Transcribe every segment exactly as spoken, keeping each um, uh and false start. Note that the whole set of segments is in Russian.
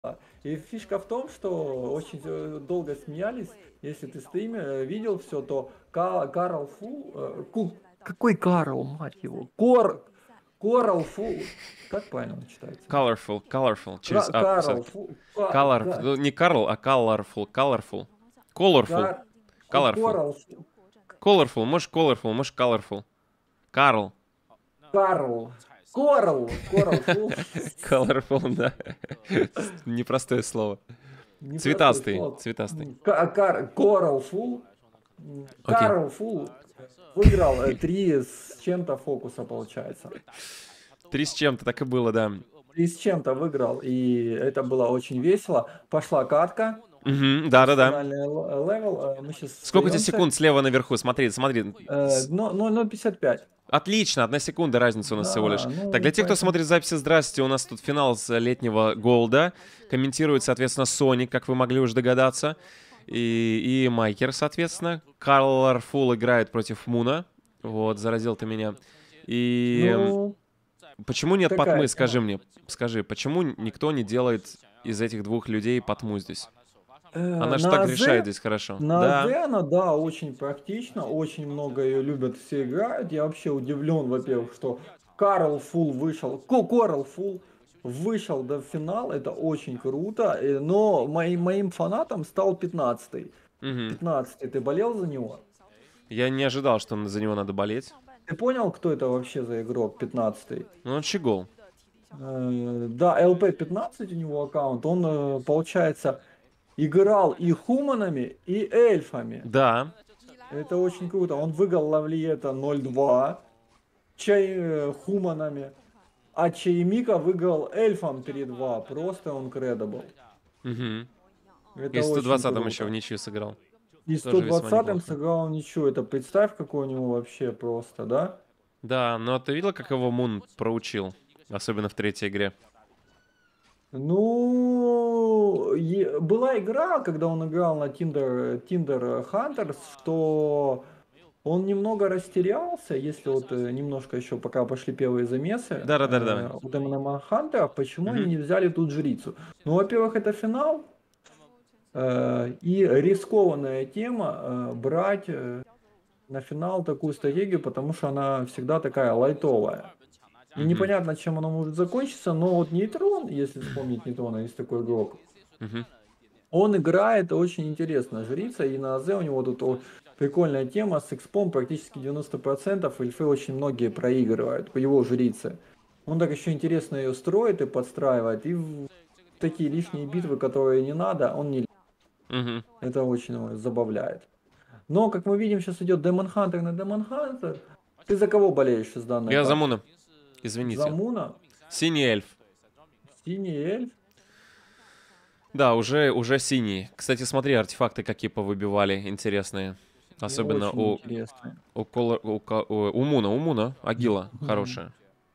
И фишка в том, что очень э, долго смеялись. Если ты стример, э, видел все, то Ка- Карл Фу... э, Ку- какой Карл, мать его? Кор... Корал Фу... Как правильно он читается? Colorful, colorful, через Ка- А Карл все-таки. Фу... Ка- Color, Ка- ну, не Карл, а colorful, colorful. Colorful, Кар... Ко- colorful. Корал Фу... Colorful, можешь colorful, можешь colorful. Карл. Карл... Корал... Корал Фу... Colorful, да. Непростое слово. Непростое Цветастый, слово. цветастый. Ка- Кар... Корал Фу... Окей. Карл Фу выиграл э, три с чем-то фокуса, получается. Три с чем-то, так и было, да. Три с чем-то выиграл, и это было очень весело. Пошла катка, Угу, да-да-да. профессиональный л- левел. э, Мы сейчас Сколько у тебя остаемся. секунд слева наверху? Смотри, смотри. Э, С- но- но- ноль пятьдесят пять. Отлично, одна секунда разница у нас всего лишь. Да, Так, для ну тех, кто поэтому. смотрит записи, здрасте, у нас тут финал с летнего Голда. Комментирует, соответственно, Соник, как вы могли уже догадаться. И, и Майкер, соответственно. Colorful играет против Муна. Вот, заразил ты меня. И Ну, почему нет такая Патмы, скажи тема. мне. Скажи, почему никто не делает из этих двух людей Патму здесь? Э, Она же на так АЗ, решает здесь хорошо. на АЗ Да. она, да, очень практично, очень много ее любят, все играют. Я вообще удивлен, во-первых, что Карл Фул вышел, Ко- Корал Фул вышел до финала, это очень круто, э, но моим, моим фанатом стал пятнадцатый. Мгм. пятнадцатый, ты болел за него? Я не ожидал, что за него надо болеть. Ты понял, кто это вообще за игрок, пятнадцатый? Ну, он щегол. Э, да, эл пи пятнадцать у него аккаунт, он, э, получается, играл и хуманами, и эльфами. Да. Это очень круто. Он выиграл Лавлиета ноль два чай э, хуманами, а Чаймика выиграл эльфом три два. Просто он кредабл. Угу. И Это в сто очень двадцатом еще в круто. ничью сыграл. И Тоже весьма сто двадцатым неплохо. сыграл ничего. Это представь, какой у него вообще просто, да? Да, но ты видел, как его Мун проучил? Особенно в третьей игре. Ну, е- была игра, когда он играл на Tinder, Tinder Hunters, что он немного растерялся, если вот э, немножко еще пока пошли первые замесы Да-да-да-да. э, у Демона Хантера, почему они Мгм. не взяли тут жрицу? Ну, во-первых, это финал, э, и рискованная тема э, брать э, на финал такую стратегию, потому что она всегда такая лайтовая. И Мгм. непонятно, чем оно может закончиться, но вот Нейтрон, если вспомнить Нейтрона, есть такой игрок, Мгм. он играет очень интересно, жрица, и на АЗ у него тут о, прикольная тема с экспом, практически девяносто процентов эльфы очень многие проигрывают по его жрице. Он так еще интересно ее строит и подстраивает, и в такие лишние битвы, которые не надо, он не... Мгм. Это очень его забавляет. Но, как мы видим, сейчас идет Демон Хантер на Демон Хантер. Ты за кого болеешь из данной Я за карты? Муна. За Извините. Муна? Синий эльф. Синий эльф? Да, уже, уже синий. Кстати, смотри, артефакты какие повыбивали интересные. И Особенно очень у, интересно. у, Колор- у, Ка- у- у Муна. У Муна. Агила хорошая.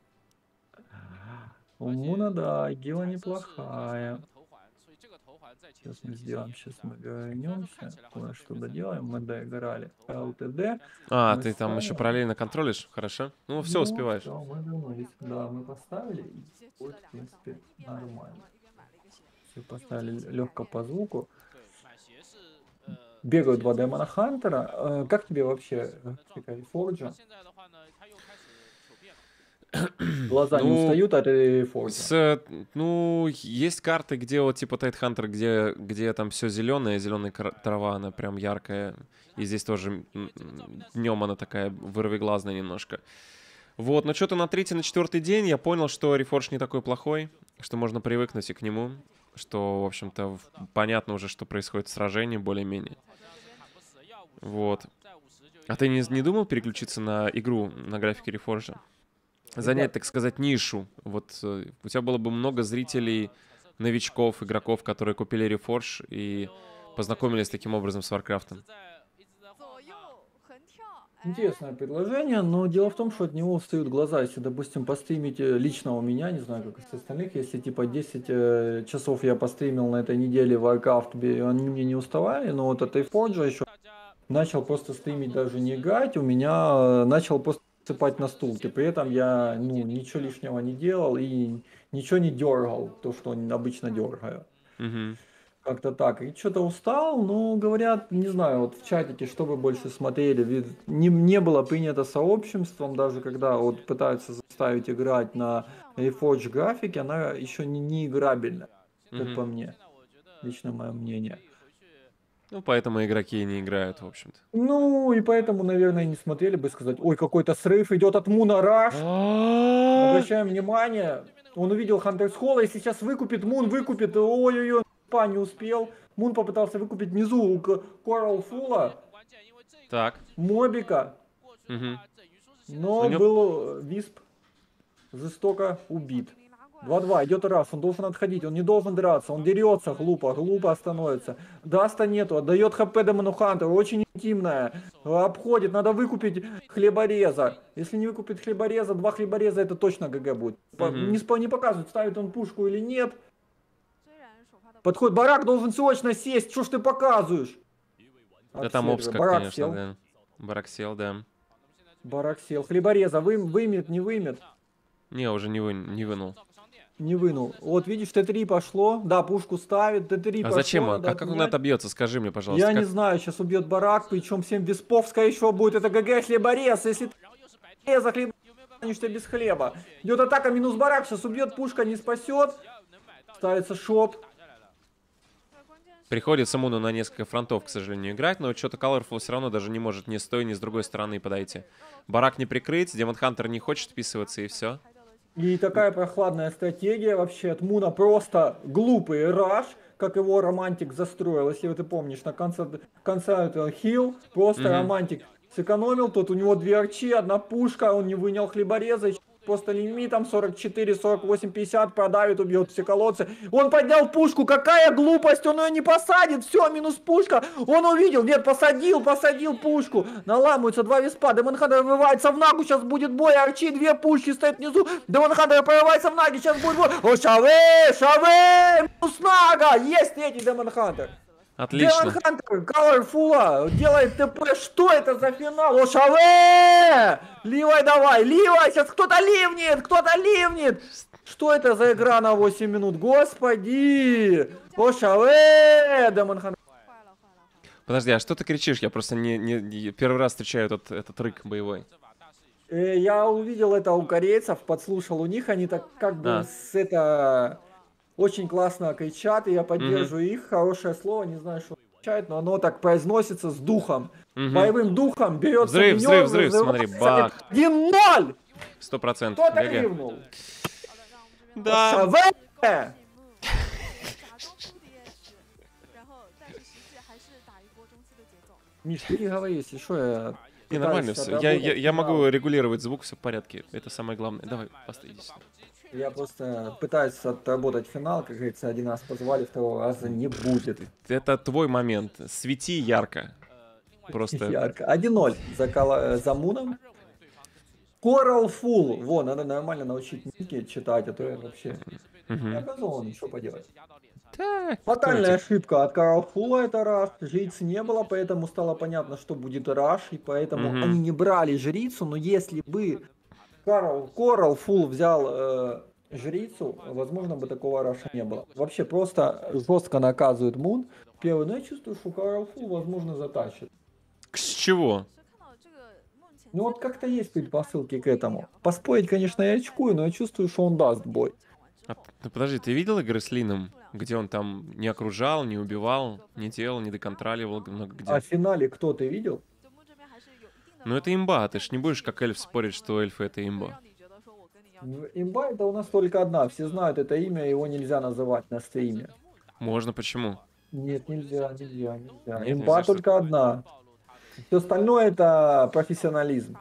У Муна, да, Гила неплохая. Сейчас мы сделаем, сейчас мы вернемся, кое-что доделаем, мы доиграли эл ти ди, А, мы ты там еще ставим, параллельно контролишь? Хорошо. Ну, все ну успеваешь. все, мы вернулись, да, мы поставили, и будет, в принципе, нормально. Все поставили легко по звуку. Бегают два демона Хантера. Э, Как тебе вообще Форджа? Глаза не Ну, устают от Форджа? с, ну, есть карты, где вот типа Тайтхантер, где, где там все зеленое, зеленая трава, она прям яркая. И здесь тоже днем она такая вырвиглазная немножко. Вот, но что-то на третий, на четвертый день я понял, что Reforged не такой плохой, что можно привыкнуть и к нему, что, в общем-то, в- понятно уже, что происходит в сражении более-менее. Вот. А ты не, не думал переключиться на игру на графике Reforged? Занять, так сказать, нишу. Вот э, у тебя было бы много зрителей, новичков, игроков, которые купили Reforged и познакомились таким образом с Варкрафтом. Интересное предложение, но дело в том, что от него устают глаза. Если, допустим, постримить э, лично у меня, не знаю, как из остальных, если типа десять э, часов я постримил на этой неделе Warcraft, бе- они мне не уставали, но вот от Forge еще начал просто стримить, даже не играть, у меня э, начал просто сыпать на стулке. При этом я, ну, ничего лишнего не делал и ничего не дергал, то, что обычно дергаю. Мгм. Как-то так. И что-то устал, но говорят, не знаю, вот в чатике, что вы больше смотрели, вид- не, не было принято сообществом, даже когда вот пытаются заставить играть на Reforge графике, она еще не, не играбельна, как Мгм. по мне, лично мое мнение. Ну, поэтому игроки и не играют, в общем-то. Ну, и поэтому, наверное, не смотрели бы сказать, ой, какой-то срыв идет от Муна Раш. А, Обращаем внимание, он увидел Хантерс Холла и сейчас выкупит, Мун выкупит, ой-ой-ой, па, не успел. Мун попытался выкупить внизу у Корал Фула, Так. Мобика, Мгм. У но него... был э, Висп жестоко убит. два-два, идет раз, он должен отходить, он не должен драться, он дерется глупо, глупо становится. Даста нету, отдает хп Демону Хантеру, очень интимная, обходит, надо выкупить хлебореза. Если не выкупить хлебореза, два хлебореза, это точно ГГ будет. По- Мгм. Не, спо- не показывают, ставит он пушку или нет. Подходит, барак должен срочно сесть, что ж ты показываешь? Да От там сервера. обскак, Барак конечно, сел, да. Бараксел, да. барак сел, хлебореза вы, вымет, не вымет. Не, уже не, вы... не вынул. Не вынул. Вот видишь, Т три пошло. Да, пушку ставит. Т три А пошло, зачем? А надо как, как он отменять. отобьется? Скажи мне, пожалуйста. Я не Как... знаю, сейчас убьет барак, причем всем Висповская еще будет. Это ГГ хлеборез. Если ты за хлеб останешься без хлеба. Идет атака минус барак, сейчас убьет, пушка не спасет. Ставится шоп. Приходится Муну на несколько фронтов, к сожалению, играть, но что-то Colorful все равно даже не может ни с той, ни с другой стороны подойти. Барак не прикрыть, Демон Хантер не хочет вписываться, и все. И такая прохладная стратегия вообще от Муна, просто глупый раш, как его романтик застроил. Если ты помнишь, на конце, конце этого хил, просто Мгм. романтик сэкономил, тут у него две арчи, одна пушка, он не вынял хлебореза, еще просто лимитом сорок четыре, сорок восемь, пятьдесят продавит, убьет все колодцы. Он поднял пушку, какая глупость, он ее не посадит, все, минус пушка. Он увидел, нет, посадил, посадил пушку. Наламываются два виспа, Демон Хантер вырывается в нагу, сейчас будет бой, арчи, две пушки стоят внизу. Демон Хантер прорывается в наги, сейчас будет бой. О, шаве, шаве, минус нага, есть третий Демон Хантер. Демон Отлично. Хантер, Colorful делает ТП, что это за финал? О, шаве! Ливай давай, ливай, сейчас кто-то ливнет, кто-то ливнет. Что это за игра на восемь минут? Господи! О, шаве! Демон Хантер. Подожди, а что ты кричишь? Я просто не, не, не- первый раз встречаю этот, этот рык боевой. Э, Я увидел это у корейцев, подслушал у них, они так как бы А, с это очень классно кричат, и я мгм, поддерживаю их, хорошее слово, не знаю, что означает, но оно так произносится с духом, мгм. боевым духом, берется Взрыв, взрыв, минер, взрыв, смотри, взрывается, бах. один ноль! Сто процентов. Кто-то ГГ. ливнул. Да. Шаве! Миш, ты говори, если что, я Не, нормально пытаюсь все. Я, я, отработать я могу финал. регулировать звук, все в порядке. Это самое главное. Давай, просто иди сюда. Я просто пытаюсь отработать финал, как говорится, один раз позвали, второго раза не будет. Это твой момент. Свети ярко. Просто. Ярко. один ноль за, Кала- за Муном. Coral Full. Во, надо нормально научить ники читать, а то я вообще не Мгм. образован, что поделать. Так, кто Фатальная эти? ошибка от Coral Full это раш. Жриц не было, поэтому стало понятно, что будет раш, и поэтому Мгм. они не брали жрицу, но если бы Coral, Coral Full взял э, жрицу, возможно бы такого раша не было. Вообще просто жестко наказывает Мун. Первый, но я чувствую, что Coral Full возможно затащит. С чего? Ну вот как-то есть предпосылки к этому. Поспорить, конечно, я очкую, но я чувствую, что он даст бой. А, ну подожди, ты видел игры с Лином? Где он там не окружал, не убивал, не делал, не доконтроливал много А где? в финале кто ты видел? Ну это имба, ты ж не будешь как эльф спорить, что эльфы это имба. Ну, имба это у нас только одна. Все знают это имя, его нельзя называть на стриме. Можно, почему? Нет, нельзя, нельзя, нельзя. Нет, Имба нельзя, что- только одна. Все остальное это профессионализм.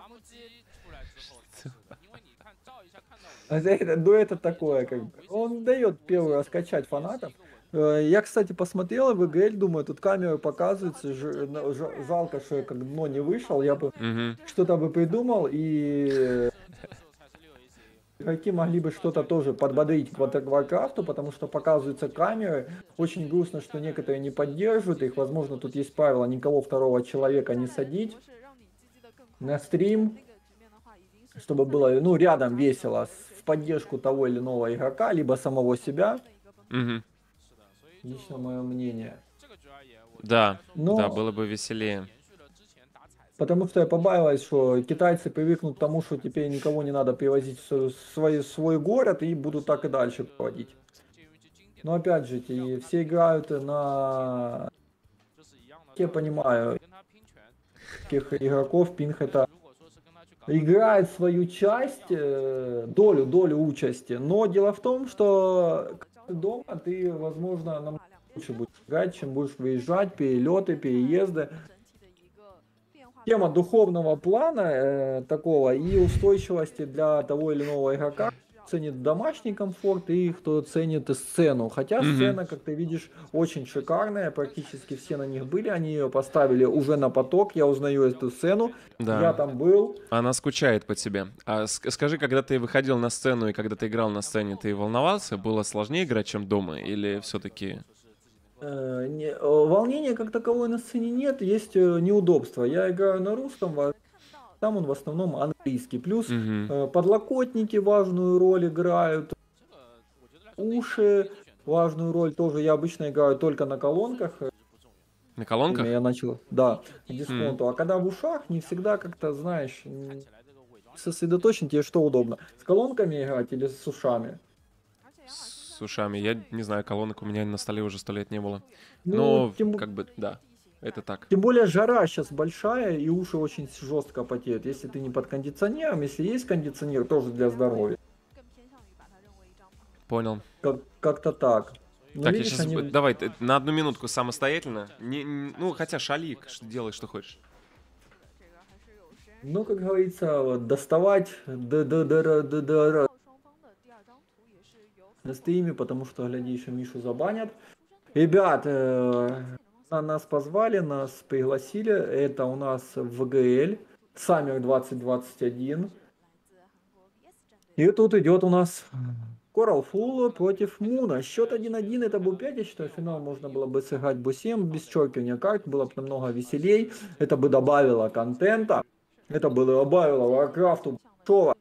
А за это- Ну это такое, как бы. Он дает первый раскачать фанатов. Э, Я, кстати, посмотрел в ИГЛ, думаю, тут камера показывается, ж- на- ж- жалко, что я как дно не вышел, я бы Мгм. что-то бы придумал, и игроки могли бы что-то тоже подбодрить к Вар- Варкрафту, потому что показываются камеры. Очень грустно, что некоторые не поддерживают их. Возможно, тут есть правило никого второго человека не садить на стрим, чтобы было, ну, рядом весело, с- в поддержку того или иного игрока, либо самого себя. Мгм. Лично мое мнение. Да, Но да, было бы веселее. потому что я побаиваюсь, что китайцы привыкнут к тому, что теперь никого не надо привозить в свой, свой город и будут так и дальше проводить. Но опять же, те- все играют на... Я понимаю, таких игроков Пинг это играет свою часть, э, долю, долю участи. Но дело в том, что дома ты, возможно, намного лучше будешь играть, чем будешь выезжать, перелеты, переезды. Тема духовного плана э, такого и устойчивости для того или иного игрока ценит домашний комфорт и кто ценит сцену. Хотя Мгм. сцена, как ты видишь, очень шикарная, практически все на них были, они ее поставили уже на поток, я узнаю эту сцену, я Да. там был. Она скучает по тебе. А ск- скажи, когда ты выходил на сцену и когда ты играл на сцене, ты волновался? Было сложнее играть, чем дома? Или все-таки... Э, не- э, волнения как таковой на сцене нет, есть э, неудобства. Я играю на русском, во- там он в основном английский. Плюс Мгм. э, подлокотники важную роль играют, уши важную роль тоже. Я обычно играю только на колонках. э, На время колонках? Я начал, да, М. дисконту. А когда в ушах, не всегда как-то, знаешь, м, сосредоточен тебе что удобно. С колонками играть или с ушами? С ушами. Я не знаю, колонок у меня на столе уже сто лет не было. Ну, Но, тем, как бы, да, это так. Тем более жара сейчас большая, и уши очень жестко потеют. Если ты не под кондиционером, если есть кондиционер, тоже для здоровья. Понял. Как, как-то так. Но Так, я видишь, сейчас... они... Давай, ты на одну минутку самостоятельно. Не, не- ну, хотя шалик, что делай, что хочешь. Ну, как говорится, вот, доставать д д д р д д р на стриме, потому что, глядишь, Мишу забанят. Ребят, э, на нас позвали, нас пригласили. Это у нас в г л Summer двадцать двадцать один. И тут идет у нас Coral Full против Муна. Счет один один, это был пять, я считаю, финал можно было бы сыграть бы семь, без черкивания карт, было бы намного веселей. Это бы добавило контента, это бы добавило Warcraft большого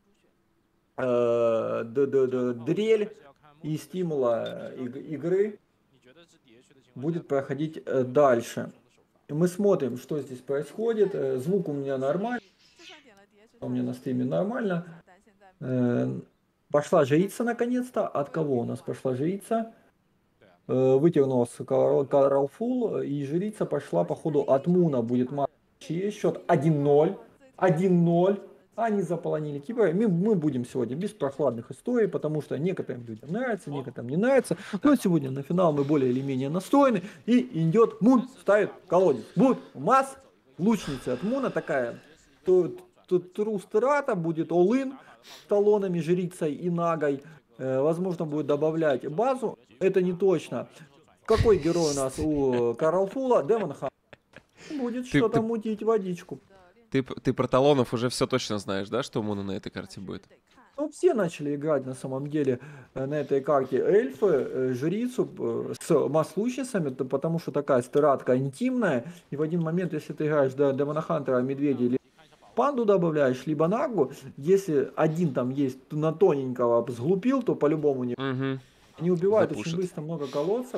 э, д- д- д- дрель и стимула э, иг- игры будет проходить э, дальше. И мы смотрим, что здесь происходит. Э, Звук у меня нормальный, у меня на стриме нормально. Э, Пошла жрица наконец-то. От кого у нас пошла жрица? Э, Вытянулся Карл Фул, и жрица пошла, походу, от Муна будет матч. Счет один ноль. один ноль. Они заполонили Кипр. Мы, мы будем сегодня без прохладных историй, потому что некоторым людям нравится, некоторым не нравится. Но сегодня на финал мы более или менее настроены. И идет Мун, ставит колодец. Будет масс, лучница от Муна такая. Тут, тут Трустерата будет all-in с талонами, жрицей и нагой. Э, возможно, будет добавлять базу. Это не точно. Какой герой у нас у Карлфула? Демон Хан. Будет Ты, что-то ты, мутить водичку. ты, ты про талонов уже все точно знаешь, да, что у Муна на этой карте будет? Ну, все начали играть на самом деле э, на этой карте эльфы, э, жрицу э, с масс-лучницами, т- потому что такая стиратка интимная, и в один момент, если ты играешь до Демона Хантера, медведя или панду добавляешь, либо нагу, если один там есть на тоненького сглупил, то по-любому не... Угу. Они убивают очень Запушит. быстро много колодцев,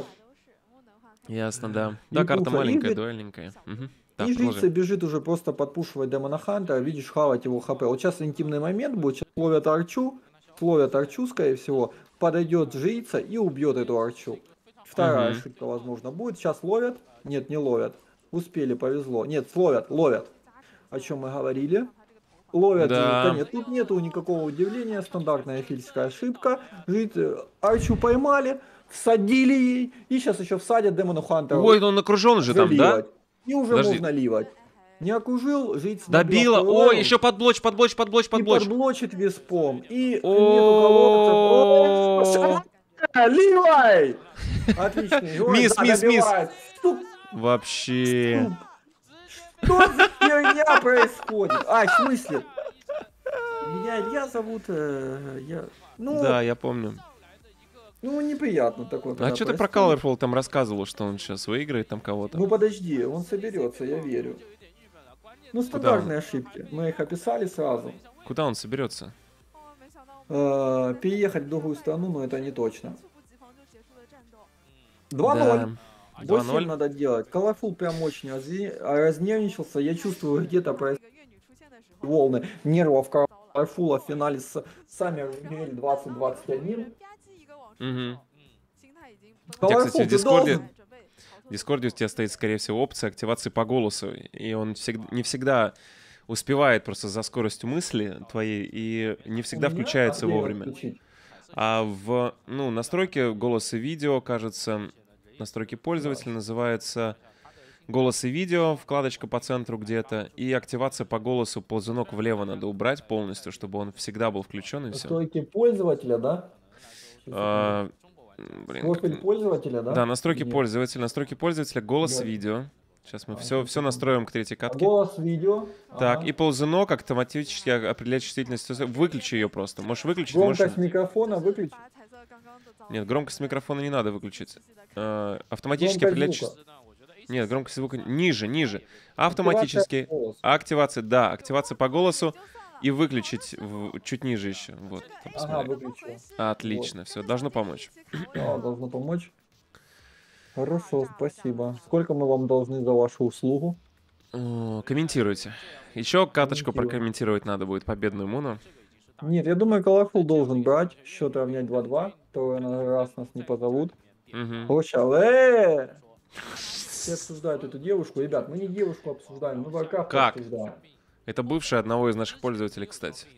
Ясно, да. и Да, карта буфа, и маленькая, дуэльненькая. Мгм. Да, И продолжи. жрица бежит уже просто подпушивать Демона Ханта, видишь, хавать его хп. Вот сейчас интимный момент будет, сейчас ловят арчу, ловят арчу, скорее всего, подойдет жрица и убьет эту арчу. Вторая Угу. ошибка, возможно, будет. Сейчас ловят, нет, не ловят. Успели, повезло. Нет, словят, ловят. О чем мы говорили. Ловят, э, да Да. нет, тут нету никакого удивления, стандартная фильская ошибка. Жрица, арчу поймали, всадили ей, и сейчас еще всадят Демону Хантеру. Ой, он окружен же там, да? Заливать. И уже Подожди. можно ливать. Не окружил, жрица набила Добила. второй Ой, левел еще подблочь, подблочь, подблочь, и подблочь. подблочит виспом. И нету колодцев. О, О, ливай! Отличный герой, Мисс, да, мисс, мисс. добивает. Стук, Вообще. стук. Что за херня происходит? А, в смысле? Меня Илья зовут. э, я... Ну, Да, я помню. ну, неприятно такое. А когда что ты про происходит. Colorful там рассказывал, что он сейчас выиграет там кого-то? Ну подожди, он соберется, я верю. Ну, Куда он? стандартные ошибки. Мы их описали сразу. Куда он соберется? Э, переехать в другую страну, но это не точно. два ноль. Да, два восемь ноль. надо делать. Колорфул прям очень разне- разнервничался. Я чувствую, где-то происходят волны нервов Колорфула в финале с Саммер Гриль двадцать двадцать один. Мгм. У тебя, кстати, в Колорфул, ты Дискорде, должен. в Дискорде у тебя стоит, скорее всего, опция активации по голосу, и он всег- не всегда успевает просто за скоростью мысли твоей, и не У всегда меня, а включается где его вовремя. включить? А в, ну, настройке голос и видео, кажется, настройки пользователя называется голос и видео, вкладочка по центру где-то, и активация по голосу, ползунок влево надо убрать полностью, чтобы он всегда был включен, и все. Настройки пользователя, да? Сейчас, секунду. Блин, как... Профиль н- пользователя, Да, да? настройки Где? пользователя, настройки пользователя, голос и Да. видео. Сейчас мы А, все, сейчас, все секунду. настроим к третьей А катке. голос, видео. Так, и Ага. ползунок автоматически определяет чувствительность. Выключи ее просто. Можешь выключить, можешь... Громкость микрофона выключить. Нет, громкость микрофона не надо выключить. А, автоматически Громкость определять... звука. чувс- Нет, громкость звука ниже, ниже. Активация Автоматически. голоса. Активация, да, активация по голосу. И выключить в- чуть ниже еще. Вот, там, Ага, смотри. выключил. Вот. Отлично, все, должно помочь. Да, должно помочь. Хорошо, спасибо. Сколько мы вам должны за вашу услугу? О, комментируйте. Еще каточку Комментирую. прокомментировать надо будет, победную Муну. Нет, я думаю, Colorful должен брать. Счет равнять два-два. То раз нас не позовут. Мгм. Получал. Э! Все обсуждают эту девушку. Ребят, мы не девушку обсуждаем, мы Warcraft Как? обсуждаем. Это бывшая одного из наших пользователей, кстати.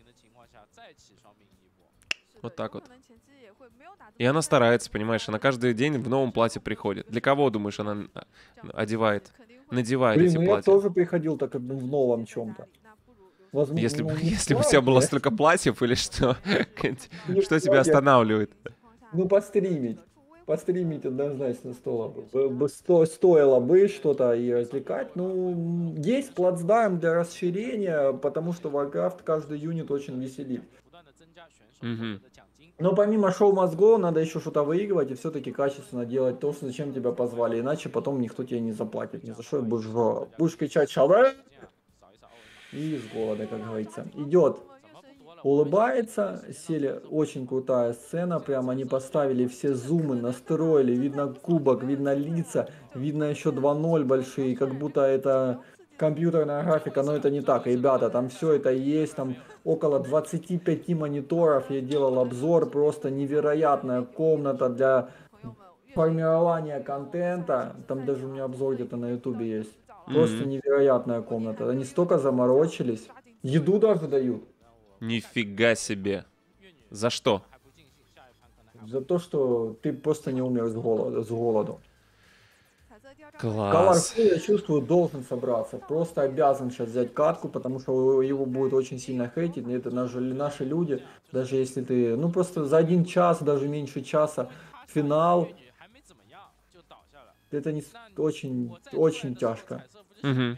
Вот так вот. И она старается, понимаешь, она каждый день в новом платье приходит. Для кого, думаешь, она а, одевает, надевает Блин, эти ну я платья? тоже приходил так как бы в новом чем-то. Возможно, Если, бы- ну, не в если бы у тебя было платье. столько платьев или что? Не в Что тебя платье. останавливает? Ну, постримить. Постримить однозначно стоило бы. Б- бы сто- Стоило бы что-то и развлекать. Ну, м, есть плацдарм для расширения, потому что Warcraft каждый юнит очень веселит. Мгм. Но помимо шоу must go, надо еще что-то выигрывать и все-таки качественно делать то, что зачем тебя позвали. Иначе потом никто тебе не заплатит. Ни за что и будешь, жо- будешь кричать «Шавэ!» и с голода, как говорится. Идет, улыбается, сели, очень крутая сцена, прям они поставили все зумы, настроили, видно кубок, видно лица, видно еще два ноль большие, как будто это компьютерная графика, но это не так, ребята, там все это есть, там около двадцати пяти мониторов, я делал обзор, просто невероятная комната для формирования контента, там даже у меня обзор где-то на ютубе есть, просто Мгм. невероятная комната, они столько заморочились, еду даже дают. Нифига себе. За что? За то, что ты просто не умер с голода. С голоду. Класс. Colorful, я чувствую, должен собраться. Просто обязан сейчас взять катку, потому что его будет очень сильно хейтить. И это наши, наши люди. Даже если ты, ну просто за один час, даже меньше часа, финал, это не с- очень, очень тяжко. Мгм.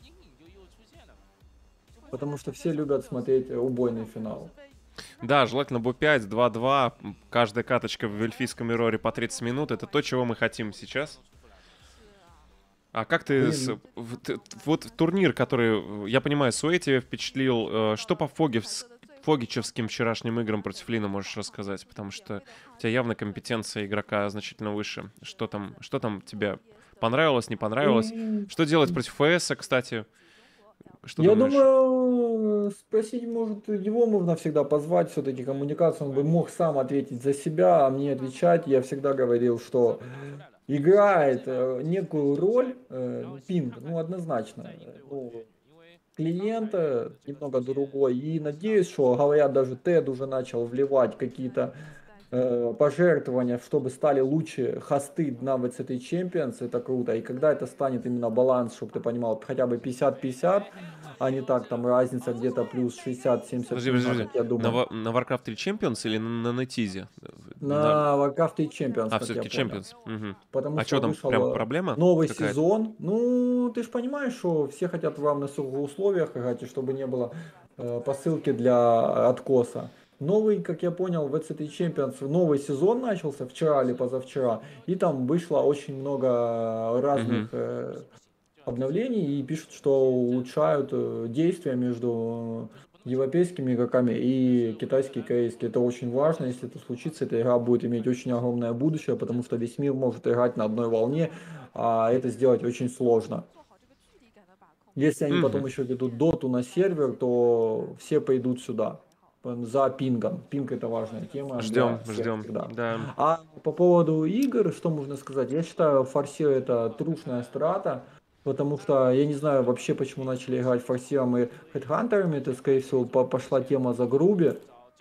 Потому что все любят смотреть э, убойный финал. Да, желательно бо пять, два-два. М, Каждая каточка в эльфийском Ироре по тридцать минут. Это то, чего мы хотим сейчас. А как ты... с- Блин, в- т- Вот турнир, который, э, я понимаю, Суэй тебя впечатлил. э, Что по Фогевс- фогичевским вчерашним играм против Лина можешь рассказать? Потому что у тебя явно компетенция игрока значительно выше. Что там, что там тебе понравилось, не понравилось? м, Что делать против ФС, кстати? Что я думаешь? думаю, спросить, может, его можно всегда позвать, все-таки коммуникацию, он бы мог сам ответить за себя, а мне отвечать. Я всегда говорил, что играет э, некую роль э, пинг, ну, однозначно. э, Ну, клиента немного другой. И надеюсь, что, говорят, даже Тед уже начал вливать какие-то э, пожертвования, чтобы стали лучше хосты на ви си ти Champions, это круто. И когда это станет именно баланс, чтобы ты понимал, хотя бы пятьдесят пятьдесят, а не так, там разница где-то плюс шестьдесят-семьдесят Подожди, подожди, пинга, подожди. как я На, думаю. Ва- на Warcraft три Champions или на, на Нетизе? На... На Warcraft три Champions, А, как я все-таки понял. Champions. Мгм. Потому А что что там, прям вышел э, проблема новый какая-то? сезон. Ну, ты же понимаешь, что все хотят в равных условиях играть, и чтобы не было э, посылки для откоса. Новый, как я понял, ви си ти Champions, новый сезон начался вчера или позавчера, и там вышло очень много разных Мгм. э, обновлений, и пишут, что улучшают э, действия между европейскими игроками и китайские, и корейские. Это очень важно, если это случится, эта игра будет иметь очень огромное будущее, потому что весь мир может играть на одной волне, а это сделать очень сложно. Если они потом Мгм. еще ведут доту на сервер, то все пойдут сюда за пингом. Пинг это важная тема для Ждем, всех ждем. всегда. Да. А по поводу игр, что можно сказать? Я считаю, форсир это трушная страта, потому что я не знаю вообще, почему начали играть форсиром и хедхантерами. Это, скорее всего, по- пошла тема за Груби,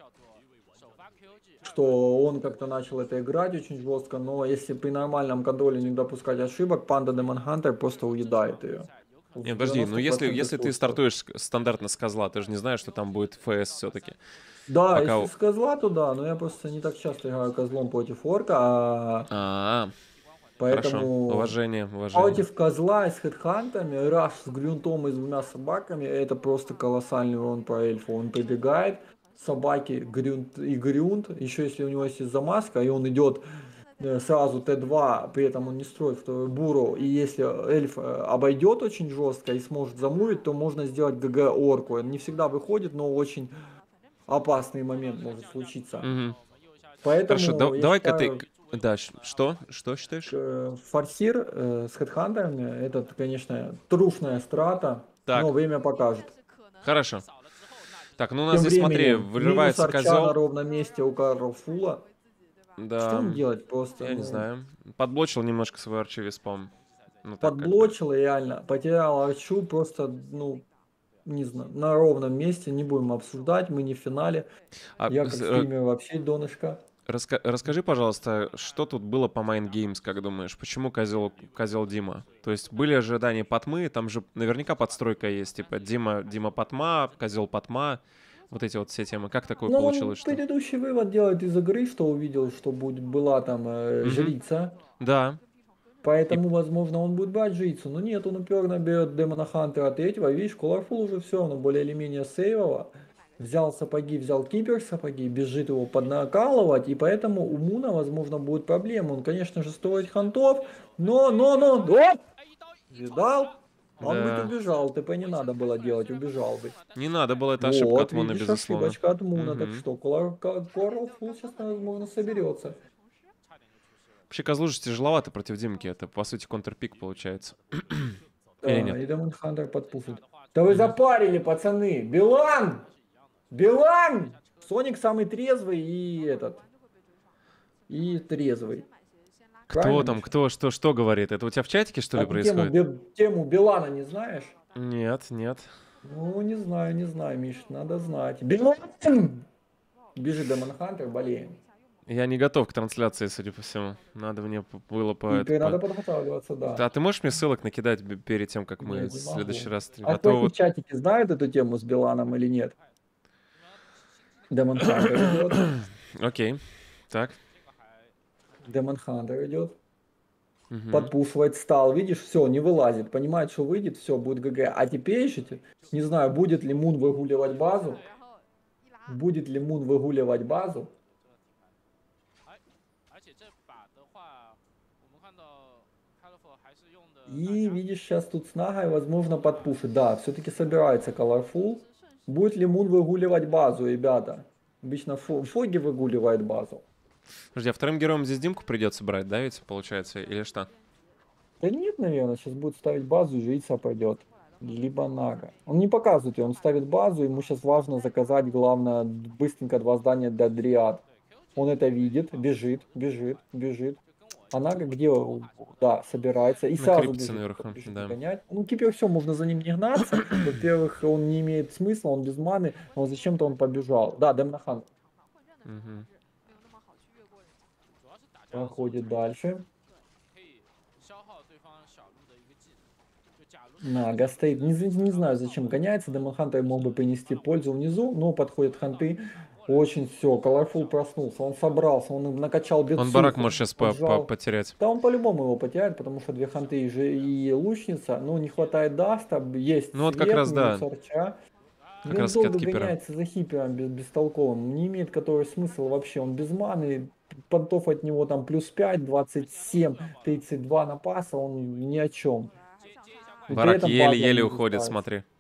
что он как-то начал это играть очень жестко, но если при нормальном контроле не допускать ошибок, Панда Демон Хантер просто уедает ее. Не, В подожди, ну девяноста если, процентах если ты случаев. стартуешь с- стандартно с козла, ты же не знаешь, что там будет ФС все-таки. Да, Пока... если у- с козла, то да, но я просто не так часто играю козлом против орка, а А, хорошо. поэтому Уважение, уважение. против козла с хедхантами, раш с грюнтом и с двумя собаками, это просто колоссальный урон по эльфу. Он прибегает, собаки, грюнт и грюнт, еще если у него есть замазка, и он идет э, сразу Т два, при этом он не строит вторую буру, и если эльф э, обойдет очень жестко и сможет замурить, то можно сделать ГГ орку. Он не всегда выходит, но очень опасный момент может случиться. Мгм. Хорошо, да- Поэтому я давай-ка ты... считаю, к- Да, ш- что? Что считаешь? э, форсир э, с хедхантерами это, конечно, трушная страта, но Так, время покажет. хорошо. Так, ну у нас Тем здесь, смотри, временем, минус вырывается арча на козел. ровном месте у Карл Фула. Что Да, он делает просто? я не Ну, знаю. Подблочил немножко свой арчи спам. Ну так как бы. подблочил реально, потерял арчу просто, ну, не знаю, на ровном месте, не будем обсуждать, мы не в финале. А, Я как с- э, стример вообще донышко. раска- расскажи, пожалуйста, что тут было по Mind Games, как думаешь? Почему козел, козел Дима? То есть были ожидания Патмы, там же наверняка подстройка есть, типа Дима, Дима Патма, козел Патма, вот эти вот все темы. Как такое Но он получилось, что... предыдущий вывод делает из игры, что увидел, что будет, была там э, Мгм. жрица. Да. И... Поэтому, возможно, он будет брать жрицу. Но нет, он упорно берет Демона Хантера третьего. Видишь, Колорфул уже все равно более или менее сейвово. Взял сапоги, взял кипер сапоги, бежит его поднакалывать. И поэтому у Муна, возможно, будет проблема. Он, конечно же, строит хантов. Но, но, но, оп! Видал? Он бы Да. убежал. ТП не надо было делать, убежал бы. Не надо было, это ошибка от Вот, Муна, видишь, безусловно. ошибочка от Муна. Так Мгм. что, Колорфул сейчас, возможно, соберется. Вообще, козлу же тяжеловато против Димки. Это, по сути, контрпик получается. Или Да, нет? и Демон Хантер подпушит. Да вы Мгм. запарили, пацаны! Билан! Билан! Соник самый трезвый и этот. И трезвый. Кто Правильно, там, Миша? кто, что, что говорит? Это у тебя в чатике, что А ли, ты тему, происходит? Би- тему Билана не знаешь? Нет, нет. Ну, не знаю, не знаю, Миш, надо знать. Билан! Бежит Демон Хантер, болеем. Я не готов к трансляции, судя по всему. Надо мне п- было по... И это, ты по- надо подготавливаться, да. А ты можешь мне ссылок накидать б- перед тем, как мы Нет, в не следующий могу. раз... стрим- А А то твои в вот... чатике знают эту тему с Биланом или нет? Демон Хантер идет. Окей. Так. Демон Хантер идет. Мгм. Подпушивает, стал, видишь, все, не вылазит, понимает, что выйдет, все, будет ГГ. А теперь еще, не знаю, будет ли Мун выгуливать базу, будет ли Мун выгуливать базу. И видишь, сейчас тут с Нагой, возможно, подпушит. Да, все-таки собирается Colorful. Будет ли Мун выгуливать базу, ребята? Обычно Фо- Фоги выгуливает базу. Подожди, а вторым героем здесь Димку придется брать, да, ведь, получается, или что? Да нет, наверное, сейчас будет ставить базу, и жрица пойдет. Либо Нага. Он не показывает ее, он ставит базу, ему сейчас важно заказать, главное, быстренько два здания для Дриад. Он это видит, бежит, бежит, бежит. А Нага где? Да, собирается и сразу Накрепится бежит, наверху, бежит да. догонять. Ну, кипер все, можно за ним не гнаться. Во-первых, он не имеет смысла, он без маны, но зачем-то он побежал. Да, Демнахан Мгм. проходит дальше. Нага стоит, не, з- не знаю, зачем гоняется, Демон Хантер мог бы принести пользу внизу, но подходят ханты, очень все, Colorful проснулся, он собрался, он накачал Он барак бедсуху, может сейчас поджал. потерять. Да он по-любому его потеряет, потому что две ханты и, же- и лучница, ну не хватает даста, есть Ну вот как свет, раз, минус да. арча. И Как он раз таки от долго Кипера. гоняется за хипером без, бестолковым, не имеет который смысл вообще, он без маны, понтов от него там плюс пять, двадцать семь, тридцать два напаса, он ни о чем. И при Барак этом пазлом еле-еле не уходит, запускается. смотри.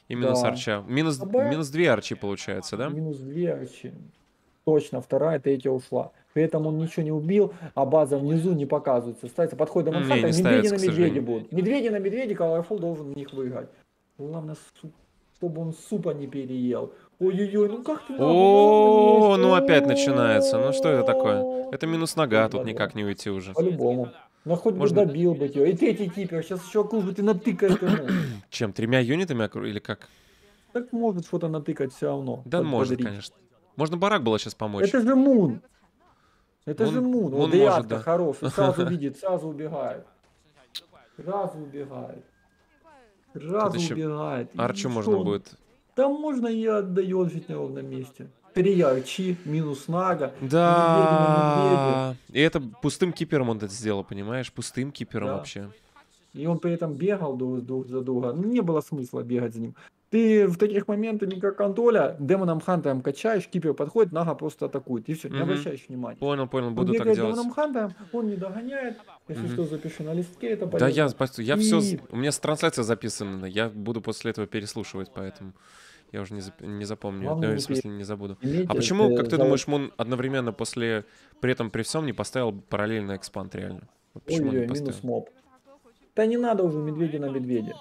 И минус Да. арча. Минус, АБ минус две арчи получается, да? минус две арчи. Точно, вторая, третья ушла. При этом он ничего не убил, а база внизу не показывается. Ставится подходит до Не, Манхантера, не медведи ставится, на к медведи сожалению. будут. Медведи на медведи, Colorful должен в них выиграть. Главное, су- чтобы он супа не переел. Ой-ой-ой, ну как ты нахуй на ровном О, месте? ну опять начинается. Ну что это такое? О, Это минус нога, тут два-два. никак не уйти уже. По-любому. Ну хоть бы Можно добил бы тебя. И третий кипер, сейчас еще кубы ты натыкает ему. чем? Тремя юнитами окру- или как? Так может что-то натыкать все равно. Да, под- может, Подрить. конечно. Можно барак было сейчас помочь. Это же Мун. Это же Мун, Мун. Вот Мун может, Деятка да. хороший. Сразу видит, сразу убегает. Сразу убегает. Тут Сразу еще убегает. И арчу что можно он? будет. Там можно и отдает жить на ровном месте. Три арчи, минус нага. Медведи на медведи. Да. И это пустым кипером он это сделал, понимаешь? Пустым кипером Да. вообще. И он при этом бегал друг, друг за друга. Ну, не было смысла бегать за ним. Ты в таких моментах микроконтроля демоном хантером качаешь, кипер подходит, нага просто атакует. И все, не Мгм. обращаешь внимания. Понял, понял, Он буду так бегает делать. демоном хантером, он не догоняет. Если Мгм. что, запиши на листке, это Да, я, полезно. пос- я все, И у меня с трансляция записана, я буду после этого переслушивать, поэтому я уже не, зап- не запомню, главное ну, не в смысле не забуду. А переиметь почему, как это ты золото. думаешь, Мун одновременно после, при этом при всем не поставил параллельно экспанд реально? Вот почему не Ой-ой, минус поставил? моб. Да не надо уже медведя на медведя.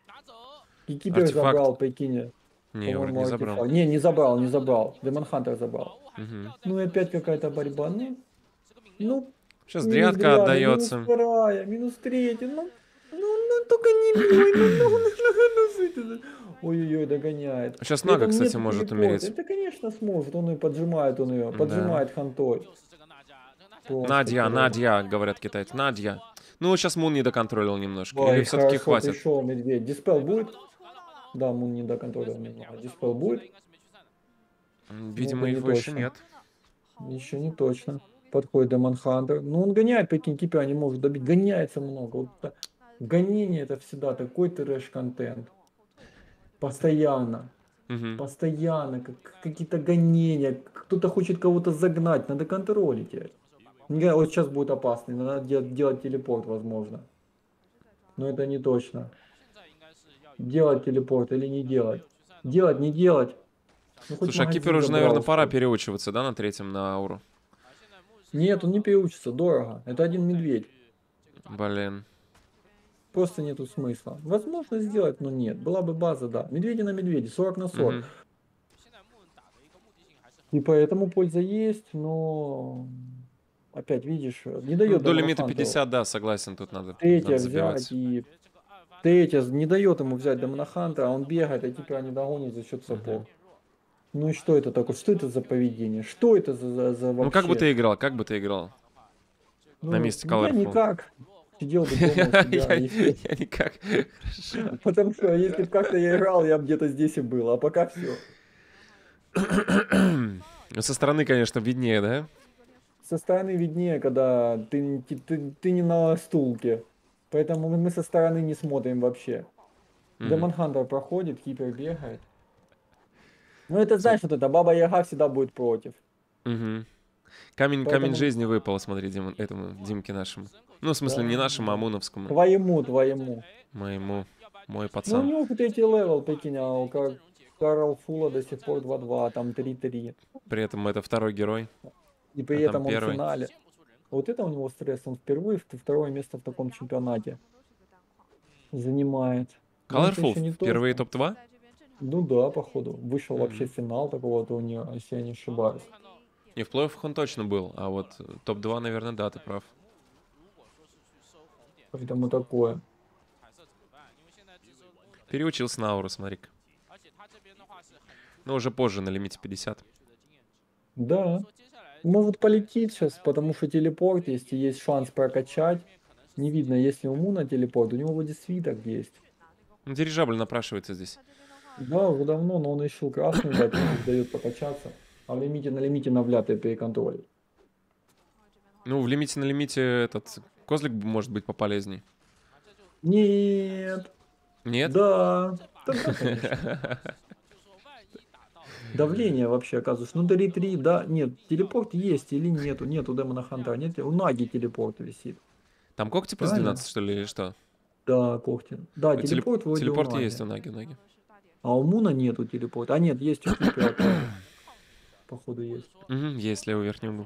И кипер Артефакт? забрал, прикинь. Не, вроде По-моему, не забрал. артефакт. Не, не забрал, не забрал. Демон Хантер забрал. Мгм. Ну и опять какая-то борьба. Ну, ну, Сейчас минус дрядка дряда, минус отдается. вторая, минус третья. Ну, ну, ну, только не бей, ну, ну, ну, ну, ну, ну. Ой-ой-ой, догоняет. Сейчас При Нага, этом кстати, нету может телепорта. умереть. Это, конечно, сможет. Он ее поджимает, он ее Да. поджимает хантой. Просто Надя, корова. Надя, говорят китайцы. Надя. Ну, сейчас Мун не доконтролил немножко. Или Ой, все-таки хорошо хватит? пришел медведь. Диспел будет? Да, Мун не доконтролил немного. Диспел будет? М, Видимо, это не его еще точно. нет. Еще не точно. Подходит Демон Хантер. Ну, он гоняет, прикинь, кипера не может добить. Гоняется много. Вот та- гонение это всегда такой трэш-контент. Постоянно. Мгм. Постоянно. Как, какие-то гонения. Кто-то хочет кого-то загнать. Надо контролить это. Не, вот сейчас будет опасно. Надо де- делать телепорт, возможно. Но это не точно. Делать телепорт или не делать. Делать, не делать. Ну, хоть Слушай, а магазин Киперу уже, наверное, забрал, пора что ли. переучиваться, да, на третьем, на ауру? Нет, он не переучится, дорого. Это один медведь. Блин. Просто нету смысла. Возможно сделать, но нет. Была бы база, да. Медведи на медведи, сорок на сорок. Мгм. И поэтому польза есть, но опять видишь, не Ну, дает до лимита Демоноханту пятьдесят, да, согласен, тут надо, третья надо взять забивать. и третья не дает ему взять Демоноханта, а он бегает, а теперь они догонят за счет сапог. Мгм. Ну и что это такое? Что это за поведение? Что это за, за, за вообще? Ну, как бы ты играл, как бы ты играл? Ну, на месте я Colorful. никак. Сидел бы дома у себя. Я и- я никак. Хорошо. Потому что если бы как-то я играл, я бы где-то здесь и был. А пока все. Со стороны, конечно, виднее, да? Со стороны виднее, когда ты, ты, ты, ты не на стулке. Поэтому мы со стороны не смотрим вообще. Мгм. Демон Хантер проходит, Кипер бегает. Ну это знаешь, вот это Баба Яга всегда будет против. Мгм. Камень, камень Поэтому- жизни выпал, смотри, Дим, этому Димке нашему. Ну, в смысле, не Да, нашему, а да. Амуновскому. Твоему, твоему. Моему. Мой Ну у пацан. него третий левел, прикинь, а у Кар- Карл Фула до сих пор два-два, там три-три. При этом это второй герой. И при А там этом он в первый. финале. Вот это у него стресс, он впервые в- второе место в таком чемпионате занимает. Но это Colorful еще не впервые точно. топ-два? Ну да, походу. Вышел Мгм. вообще в финал такого турнира, если я не ошибаюсь. Не, в плей-офф он точно был, а вот э, топ-два, наверное, да, ты прав. Поэтому такое. Переучился на ауру, смотри-ка. Но уже позже, на лимите пятьдесят. Да. Может полетит сейчас, потому что телепорт есть, и есть шанс прокачать. Не видно, если у Муна телепорт, у него вроде свиток есть. Ну, дирижабль напрашивается здесь. Да, уже давно, но он решил красную дать, он дает покачаться. А в лимите на лимите навлятый переконтролит. Ну, в лимите на лимите этот козлик может быть пополезней. Нет. Нет? Да. Да, да, конечно. Давление вообще оказывается. Ну, три-три, да. Нет, телепорт есть или нету. Нет у Демона Хантера. Нет, у Наги телепорт висит. Там когти плюс Правильно? двенадцать, что ли, или что? Да, когти. Да, Телеп- телепорт вроде Телепорт у Наги. есть у Наги, Наги. А у Муна нету телепорта. А нет, есть у Кипера тоже. Походу есть. Угу, есть левый верхний угол.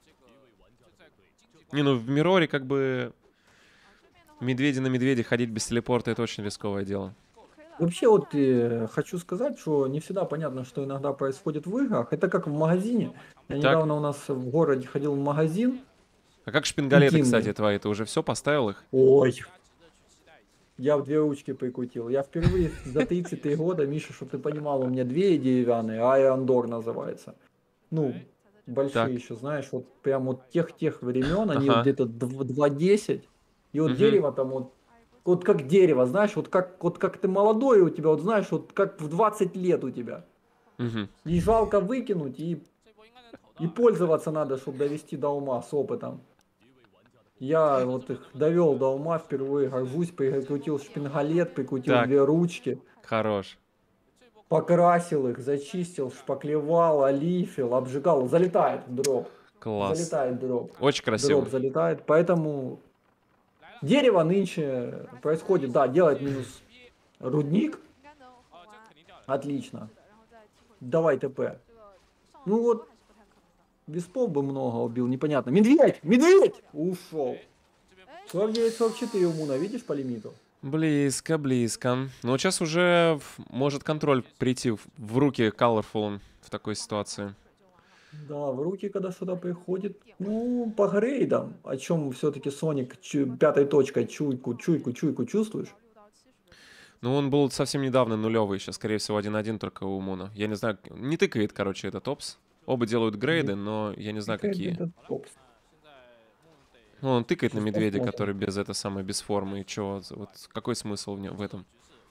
Не, ну в Мироре как бы медведи на медведи ходить без телепорта — это очень рисковое дело. Вообще вот э, хочу сказать, что не всегда понятно, что иногда происходит в играх. Это как в магазине. Я Так, недавно у нас в городе ходил в магазин а как шпингалеты, кстати, интимный. твои? Ты уже все поставил их? Ой, я в две ручки прикрутил. Я впервые за тридцать три года, Миша, чтобы ты понимал, у меня две деревянные, Айрондор называется. Ну, большие Так, еще, знаешь, вот прям вот тех-тех времен, они вот ага. где-то два десять. И вот Угу, дерево там вот, вот как дерево, знаешь, вот как, вот как ты молодой у тебя, вот знаешь, вот как в двадцать лет у тебя. угу. И жалко выкинуть, и, и пользоваться надо, чтобы довести до ума с опытом. Я вот их довел до ума впервые, горжусь, прикрутил шпингалет, прикрутил Так, две ручки, хорош. покрасил их, зачистил, шпаклевал, олифил, обжигал. Залетает дроп. Класс. Залетает дроп. Очень Дроп красиво. залетает. Поэтому дерево нынче происходит, да, делает минус рудник. Отлично. Давай ТП. Ну вот, Веспов бы много убил, непонятно. Медведь! Медведь! Ушел. сорок девять сорок четыре у Муна, видишь по лимиту? Близко, близко. Но вот сейчас уже в- может контроль прийти в, в руки Colorful в такой ситуации. Да, в руки, когда что-то приходит, ну, по грейдам, о чем все-таки Соник чу- пятой точкой чуйку, чуйку, чуйку чувствуешь? Ну, он был совсем недавно нулевый, сейчас, скорее всего, один-один только у Муна. Я не знаю, не тыкает, короче, этот опс. Оба делают Не грейды, но я не знаю, тыкает какие. этот топс. Ну, он тыкает на Сейчас медведя, посмотрим. который без этой самой, без формы. И чё, вот какой смысл в, нем, в этом?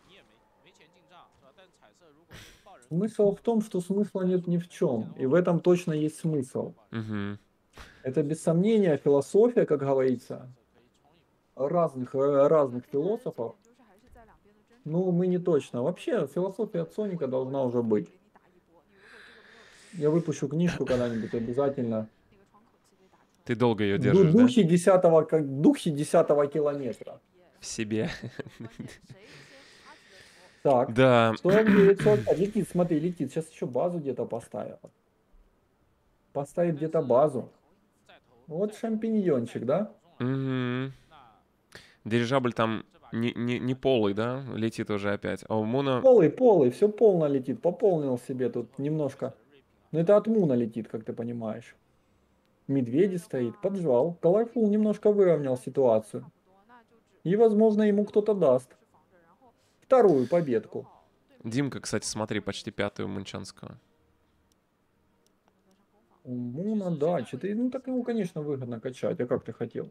Смысл в том, что смысла нет ни в чем, и в этом точно есть смысл. Угу. Это без сомнения философия, как говорится, разных, э, разных философов. Ну, мы не точно. Вообще, философия от Соника должна уже быть. Я выпущу книжку когда-нибудь обязательно. Ты долго ее В ду- держишь, да? духе десятого, как духе десятого километра. В себе. Так, Да. сорок девять, сорок пять. Летит, смотри, летит. Сейчас еще базу где-то поставил. Поставит где-то базу. Вот шампиньончик, да? Угу. Дирижабль там не, не, не полый, да? Летит уже опять. А у Муна... Полый, полый, все полно летит. Пополнил себе тут немножко. Но это от Муна летит, как ты понимаешь. Медведи стоит, поджал. Colorful немножко выровнял ситуацию. И, возможно, ему кто-то даст вторую победку. Димка, кстати, смотри, почти пятый у Мунчанского. У Муна, да, четыре. Ну, так ему, конечно, выгодно качать. А как ты хотел?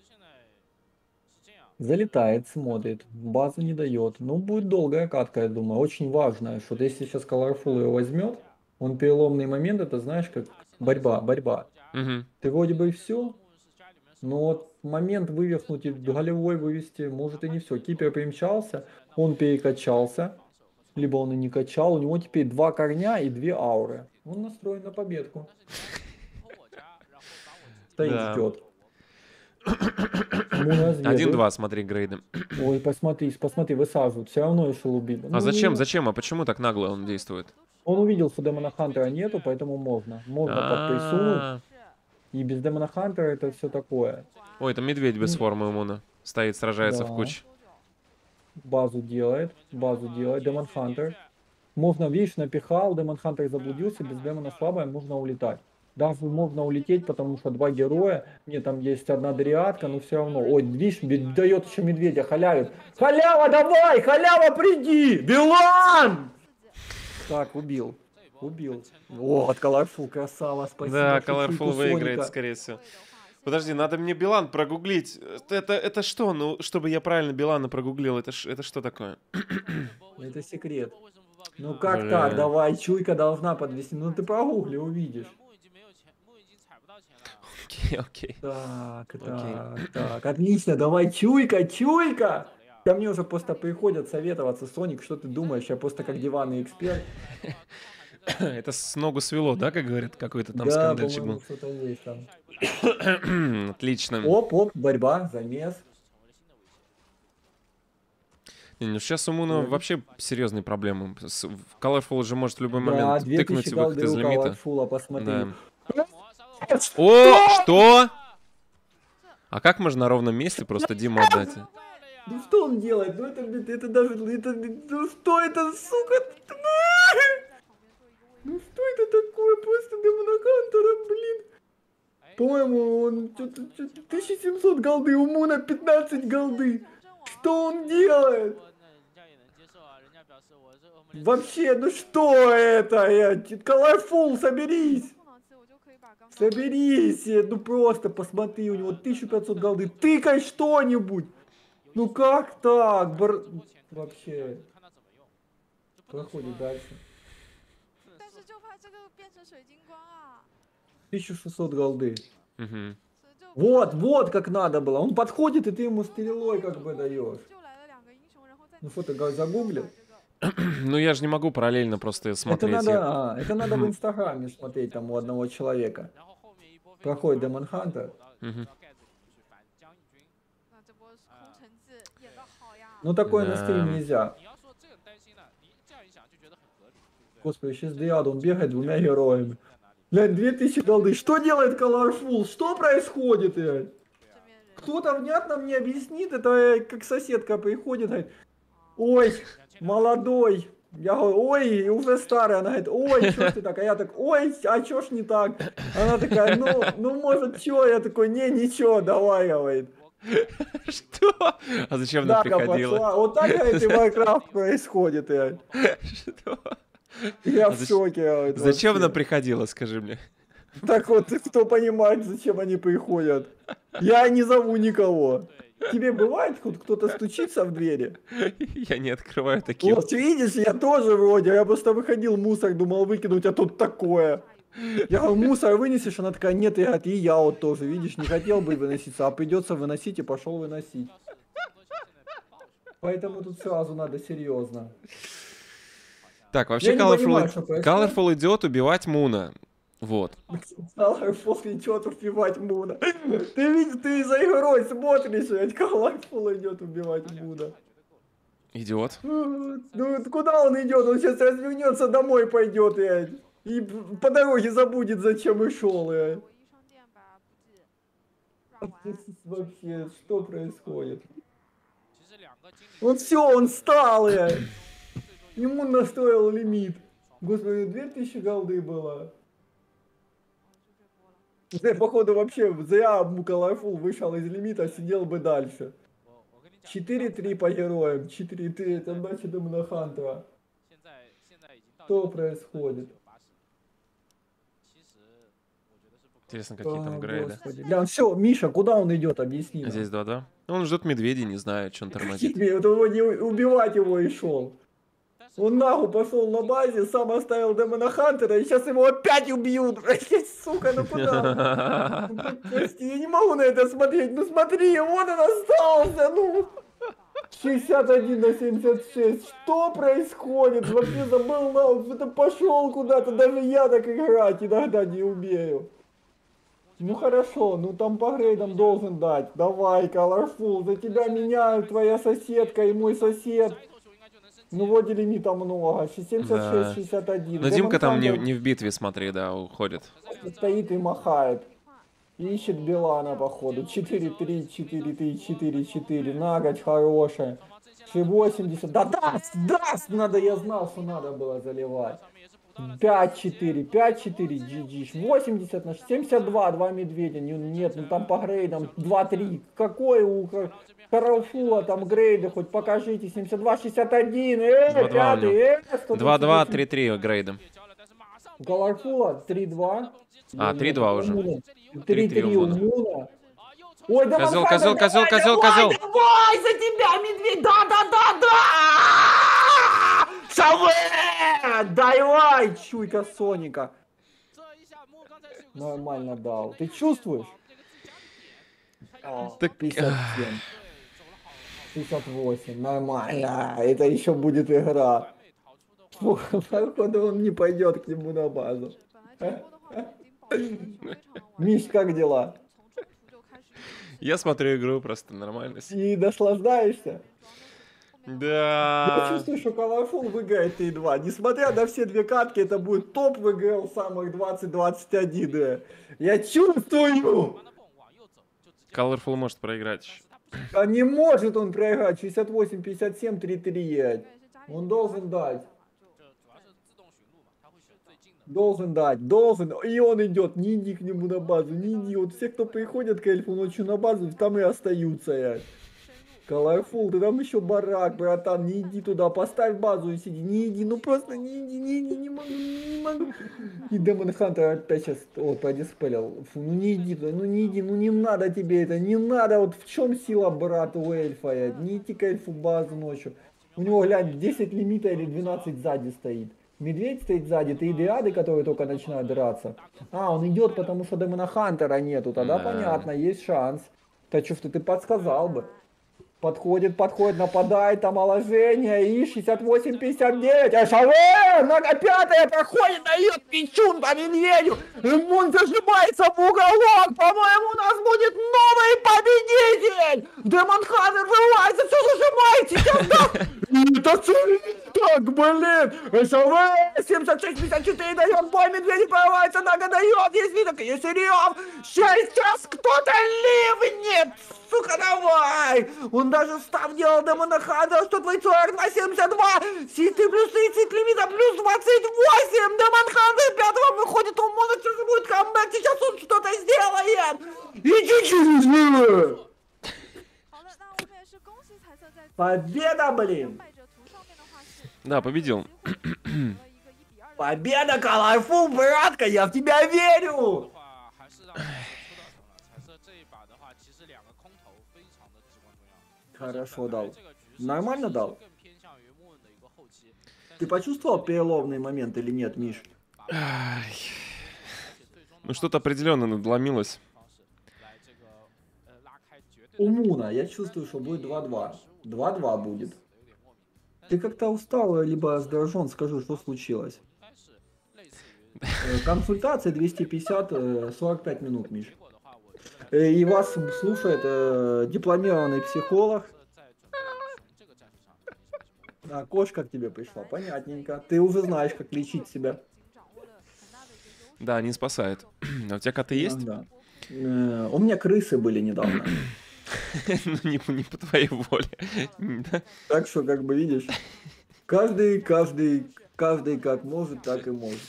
Залетает, смотрит, базу не дает. Ну, будет долгая катка, я думаю. Очень важная, что вот если сейчас Colorful его возьмет, он переломный момент, это знаешь, как борьба, борьба. Угу. Ты вроде бы и все, но вот момент вывихнуть и голевой вывести, может и не все. Кипер примчался, он перекачался, либо он и не качал. У него теперь два корня и две ауры. Он настроен на победку. Стоит, Да. ждет. Ему разведывают. Один-два, смотри, грейды. Ой, посмотри, посмотри, высаживают. Все равно решил убить. А Ну, зачем, ну, зачем? А почему так нагло он действует? он увидел, что Демона Хантера нету, поэтому можно. Можно подприсунуть. А. И без Демона Хантера это все такое. Ой, это медведь без М, формы у Муна. Стоит, сражается в Да. куче. Базу делает. Базу делает. Демон Хантер. Можно, видишь, напихал, Демон Хантер заблудился, без Демона слабая, можно улетать. Даже можно улететь, потому что два героя, мне там есть одна дриадка, но все равно. Ой, видишь, бе- дает еще медведя, халявит. Халява, давай, халява, приди! Билан! Так, убил. Убил. Вот, Colorful, красава, спасибо. Да, что чуйку Colorful выиграет, Соника. скорее всего. Подожди, надо мне Билан прогуглить. Это, это что? Ну, чтобы я правильно Билана прогуглил, это, ш- это что такое? Это секрет. Ну как Блин. так, давай, чуйка должна подвести. Ну ты прогугли, увидишь. Окей, окей. Так, Окей. так, так, отлично, давай, чуйка, чуйка! Ко мне уже просто приходят советоваться, Соник, что ты думаешь, я просто как диванный эксперт. Это с ногу свело, да, как говорит какой-то там Да, скандальчик по-моему, был? что-то есть там. Отлично. Оп, оп, борьба, замес. Не, ну сейчас у Муна Ой. вообще серьезные проблемы. С- в Colorful же может в любой Да, момент две тыкнуть тысячи выход голды из у лимита. Colorful, посмотри. Да. О, Что? что? А как можно на ровном месте просто Диму отдать? Ну что он делает? Ну это, это, это даже, это, ну что это, сука? Ну что это такое? Просто Демона Хантера, блин. По-моему, он что-то тысяча семьсот голды, у Муна пятнадцать голды. Что он делает? Вообще, ну что это? Я, Colorful, соберись! Соберись! Ну просто посмотри, у него тысяча пятьсот голды. Тыкай что-нибудь! Ну как так? Бар... Вообще. Проходит дальше. тысяча шестьсот голды. Угу. Вот, вот как надо было. Он подходит, и ты ему стрелой как бы даешь. Ну что ты загуглил? Ну я же не могу параллельно просто Это смотреть. надо, Я- а, это надо в Инстаграме смотреть там у одного человека. Проходит Демон Хантер. Мгм. Ну такое на Да. стрим нельзя. Господи, сейчас Диаду, он бегает двумя героями. Блядь, две тысячи голды. Что делает Colorful? Что происходит, блядь? Кто-то внятно мне объяснит, это э, как соседка приходит, говорит, ой, молодой. Я говорю, ой, и уже старая. Она говорит, ой, что ж ты так? А я так, ой, а чё ж не так? Она такая, ну, ну может чё? Я такой, не, ничего, давай, говорит. Что? А зачем она Дага приходила? пошла. Вот так, говорит, и Майнкрафт происходит, блядь. Что? Я А в зач- шоке, говорит, Зачем она вообще. приходила, скажи мне? Так вот, кто понимает, зачем они приходят? Я не зову никого. Тебе бывает, хоть кто-то стучится в двери? Я не открываю такие. Вот, видишь, я тоже вроде, я просто выходил мусор, думал выкинуть, а тут такое. Я говорю, мусор вынесешь? Она такая, нет, я, и я вот тоже, видишь, не хотел бы выноситься, а придется выносить, и пошел выносить. Поэтому тут сразу надо серьезно. Так, вообще Я не Colorful, понимаю, что происходит. Colorful идет убивать Муна. Вот. Colorful идет убивать Муна. Ты видишь, ты за игрой смотришь, ведь Colorful идет убивать Муна. Идиот. Ну, ну, куда он идет? Он сейчас развернется, домой пойдет, блядь. И по дороге забудет, зачем и шел, блядь. Вообще, что происходит? Он все, он встал, блядь. Ему настроил лимит. Господи, две тысячи голды было. Я, походу, вообще зря Colorful вышел из лимита, сидел бы дальше. четыре три по героям. четыре три, это значит Демона Хантера. Что происходит? Интересно, какие там О, грейды. Господи. Бля, все, Миша, куда он идет, объясни нам. Здесь два-два. Он ждет медведей, не знаю, что он тормозит. Какие- Вот его не убивать его и шел. Он нахуй пошел на базе, сам оставил Демона Хантера, и сейчас его опять убьют. Сука, ну куда? Ну, прости, я не могу на это смотреть. Ну смотри, вот он остался, ну. шестьдесят один на семьдесят шесть. Что происходит? Вообще забыл, на, это пошел куда-то. Даже я так играть иногда не умею. Ну хорошо, ну там по грейдам должен дать. Давай, Colorful, за тебя меняют твоя соседка и мой сосед. Ну вроде лимита много. семьдесят шесть шестьдесят один. Но Димка там не, не в битве, смотри, да, уходит. Стоит и махает. Ищет Билана, походу. четыре три, четыре три, четыре четыре. Наготь хорошая. шесть восемьдесят. Да даст, даст! Надо, я знал, что надо было заливать. пять четыре, пять четыре, джи джи. восемьдесят на семьдесят два, два медведя. Не- Нет, ну там по грейдам два три. Какой у Colorful там грейды? Хоть покажите. семьдесят два шестьдесят один. Э, два-два у пятый, него. э, сто тридцать два-два, восемь. три-три грейдом. У Colorful три два. А, три-два уже. три три у Муна. Ой, да Козел, козел, козел, козел, давай, козел. давай, за тебя, медведь, да, да, да, да! Шаве! Давай, чуйка Соника. Нормально дал. Ты чувствуешь? О, Так, пятьдесят семь. шестьдесят восемь, нормально. Это еще будет игра. Фу, походу он не пойдет к нему на базу. Миш, как дела? Я смотрю игру, просто нормально. И наслаждаешься? Я Да. чувствую, что Colorful выиграет три два. Несмотря на все две катки, это будет топ в игре самых двадцать двадцать один. э. Я чувствую! Colorful может проиграть еще. А не может он проиграть. шестьдесят восемь пятьдесят семь три три. Он должен дать. Должен дать, должен. И он идет. Не иди к нему на базу. Не иди. Вот все, кто приходят к эльфу ночью на базу, там и остаются. Я. Colorful, ты там еще барак, братан, не иди туда, поставь базу и сиди, не иди, ну просто не иди, не иди, не могу, не могу. И Демон Хантер опять сейчас, о, продиспелил, фу, ну не иди туда, ну не иди, ну не надо тебе это, не надо, вот в чем сила брата у эльфа, я, не идти к эльфу базу ночью. У него, глянь, десять лимита или двенадцать сзади стоит. Медведь стоит сзади, ты идеады, которые только начинают драться. А, он идет, потому что Демона Хантера нету, тогда Да. понятно, есть шанс. Так что, что ты подсказал бы. Подходит, подходит, нападает, там оложение, и шестьдесят восемь пятьдесят девять, а Шаве, нога пятая проходит, дает пичун по медведю, Мун зажимается в уголок, по-моему, у нас будет новый победитель, Демон Хантер вырывается, все зажимает, сейчас да, это так, блин, Шаве, семьдесят шесть пятьдесят четыре дает бой, медведь прорывается, нога дает, есть видок, есть Ириов, сейчас кто-то ливнет, сука, давай! Он даже став делал Демона Хантера, что твой сорок два семьдесят два, систы плюс тридцать лимита, плюс двадцать восемь, Демон Хантер пятого выходит, он может, что же будет камбэк, сейчас он что-то сделает! Иди через него! Победа, блин! Да, победил. Победа, Colorful, братка, я в тебя верю! Хорошо дал. Нормально дал? Ты почувствовал переломный момент или нет, Миш? Ай. Ну что-то определенно надломилось. У Муна я чувствую, что будет два два. два два будет. Ты как-то устал, либо раздражен, скажи, что случилось. Э, Консультация двести пятьдесят, э, сорок пять минут, Миш. Э, И вас слушает э, дипломированный психолог. А кошка к тебе пришла, понятненько. Ты уже знаешь, как лечить себя. Да, не спасает. А у тебя коты есть? Да. Э, У меня крысы были недавно. Ну, не, по- не по твоей воле. Да. Так что, как бы видишь, каждый, каждый, каждый как может, так и может.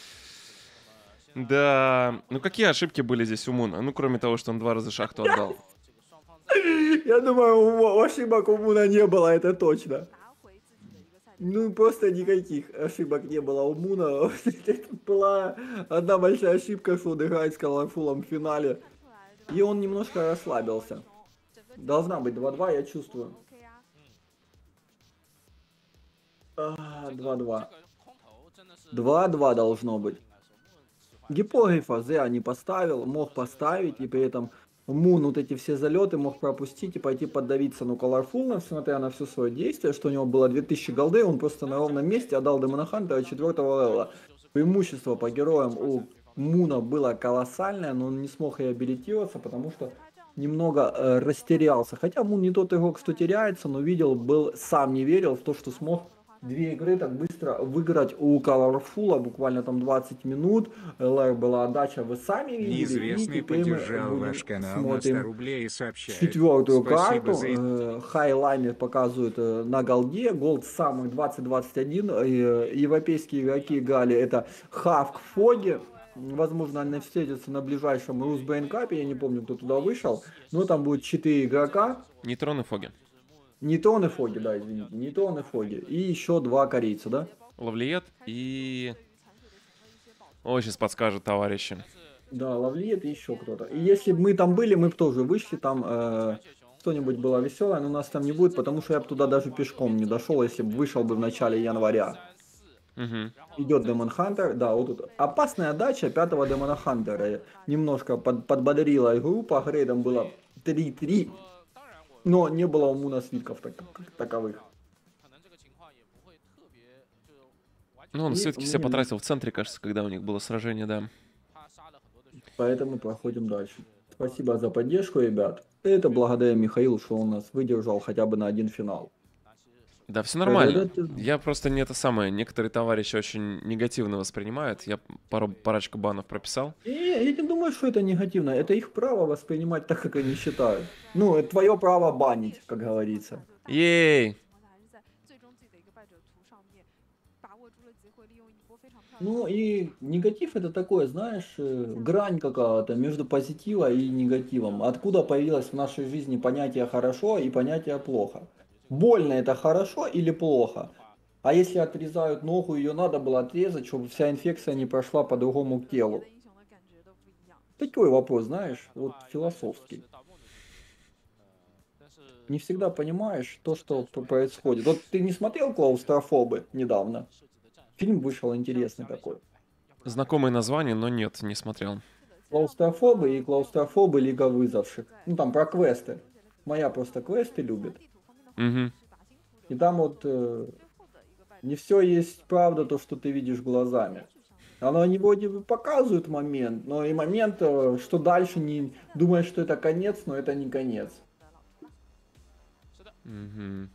Да. Ну какие ошибки были здесь у Муна? Ну, кроме того, что он два раза шахту отдал. Я думаю, у- ошибок у Муна не было, это точно. Ну, просто никаких ошибок не было у Муна. Это была одна большая ошибка, что он играет с Colorful'ом в финале. И он немножко расслабился. Должна быть два два, я чувствую. А, два два. два два должно быть. Гипогрифа зря не поставил, мог поставить, и при этом Мун вот эти все залеты мог пропустить и пойти поддавиться. Но Colorful, несмотря на все свое действие, что у него было две тысячи голды, он просто на ровном месте отдал Демона Хантера четвертого левела. Преимущество по героям у Муна было колоссальное, но он не смог реабилитироваться, потому что немного э, растерялся. Хотя Мун не тот игрок, кто теряется, но видел, был, сам не верил в то, что смог две игры так быстро выиграть у Colorful'а, буквально там двадцать минут. ЛР была отдача, вы сами видели. И Неизвестный теперь мы поддержал будем- ваш канал на сто смотрим рублей и сообщает. четвертую Спасибо карту. за Э, Хайлайнер показывает э, на голде. Голд самых двадцать двадцать один. Э, европейские игроки играли. Это Хавк, Фоги. Возможно, они встретятся на ближайшем Русбейн Капе. Я не помню, кто туда вышел. Но там будет четыре игрока. Нейтрон и Фоги. Нейтрон и Фоги, да, извините. Нейтрон и Фоги. И еще два корейца, да? Лавлиет и... Ой, сейчас подскажут товарищи. Да, Лавлиет и еще кто-то. И если бы мы там были, мы бы тоже вышли, там э, что-нибудь было веселое, но нас там не будет, потому что я бы туда даже пешком не дошел, если бы вышел бы в начале января. Угу. Идет Демон Хантер, да, вот тут опасная дача пятого Демона Хантера. Немножко под, подбодрила игру, по грейдам было три три, но не было у Муна свитков так, как таковых. Ну, он И все-таки все мы- потратил в центре, кажется, когда у них было сражение, да. Поэтому проходим дальше. Спасибо за поддержку, ребят. Это благодаря Михаилу, что он нас выдержал хотя бы на один финал. Да, все Да, да, да, нормально. ты- Я просто не это самое. Некоторые товарищи очень негативно воспринимают. Я пару, парочку банов прописал. И я не думаю, что это негативно. Это их право воспринимать так, как они считают. Ну, это твое право банить, как говорится. Ей! Ну и негатив это такое, знаешь, э, грань какая-то между позитивом и негативом. Откуда появилось в нашей жизни понятие хорошо и понятие плохо? Больно это хорошо или плохо? А если отрезают ногу, ее надо было отрезать, чтобы вся инфекция не прошла по другому к телу. Такой вопрос, знаешь, вот философский. Не всегда понимаешь то, что п- происходит. Вот ты не смотрел «Клаустрофобы» недавно? Фильм вышел интересный такой. Знакомые названия, но нет, не смотрел. Клаустрофобы и клаустрофобы Лига Выживших. Ну там про квесты. Моя просто квесты любит. Угу. И там вот э, не все есть правда, то, что ты видишь глазами. Оно не вроде бы показывает момент, но и момент, э, что дальше не думаешь, что это конец, но это не конец. Угу.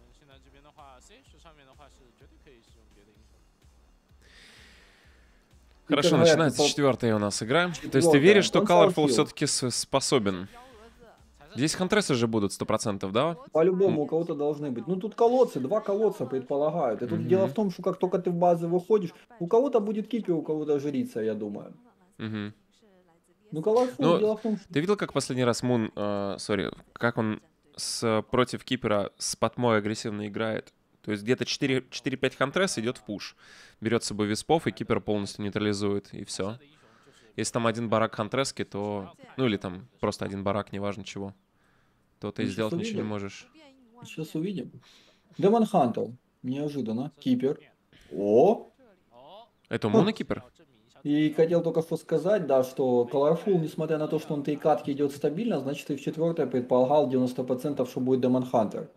И, как Хорошо, говорят, начинается типа, четвертая у нас игра. То есть ты четвертая. веришь, что Console Colorful Kill. все-таки способен? Здесь хантрессы же будут сто процентов, да? М, По-любому у кого-то должны быть. Ну тут колодцы, два колодца предполагают. И тут дело в Мгм. том, что как только ты в базы выходишь, у кого-то будет кипер, у кого-то жрица, я думаю. Мгм. Ну, Colorful, Ну, дело в том, что... ты видел, как последний раз Мун, э, сори, как он с, против Кипера с Патмой агрессивно играет? То есть где-то четыре-пять хантрес идет в пуш. Берет с собой виспов, и Кипер полностью нейтрализует, и все. Если там один барак хантрески, то... Ну или там просто один барак, неважно чего. То ты Мы сейчас сделать ничего не увидим. можешь. Сейчас увидим. Демон Хантер. Неожиданно. Кипер. О! Это у Муна Ха. Кипер? И хотел только что сказать, да, что Colorful, несмотря на то, что он три катки идет стабильно, значит и в четвертой предполагал девяносто процентов, что будет Демон Хантер.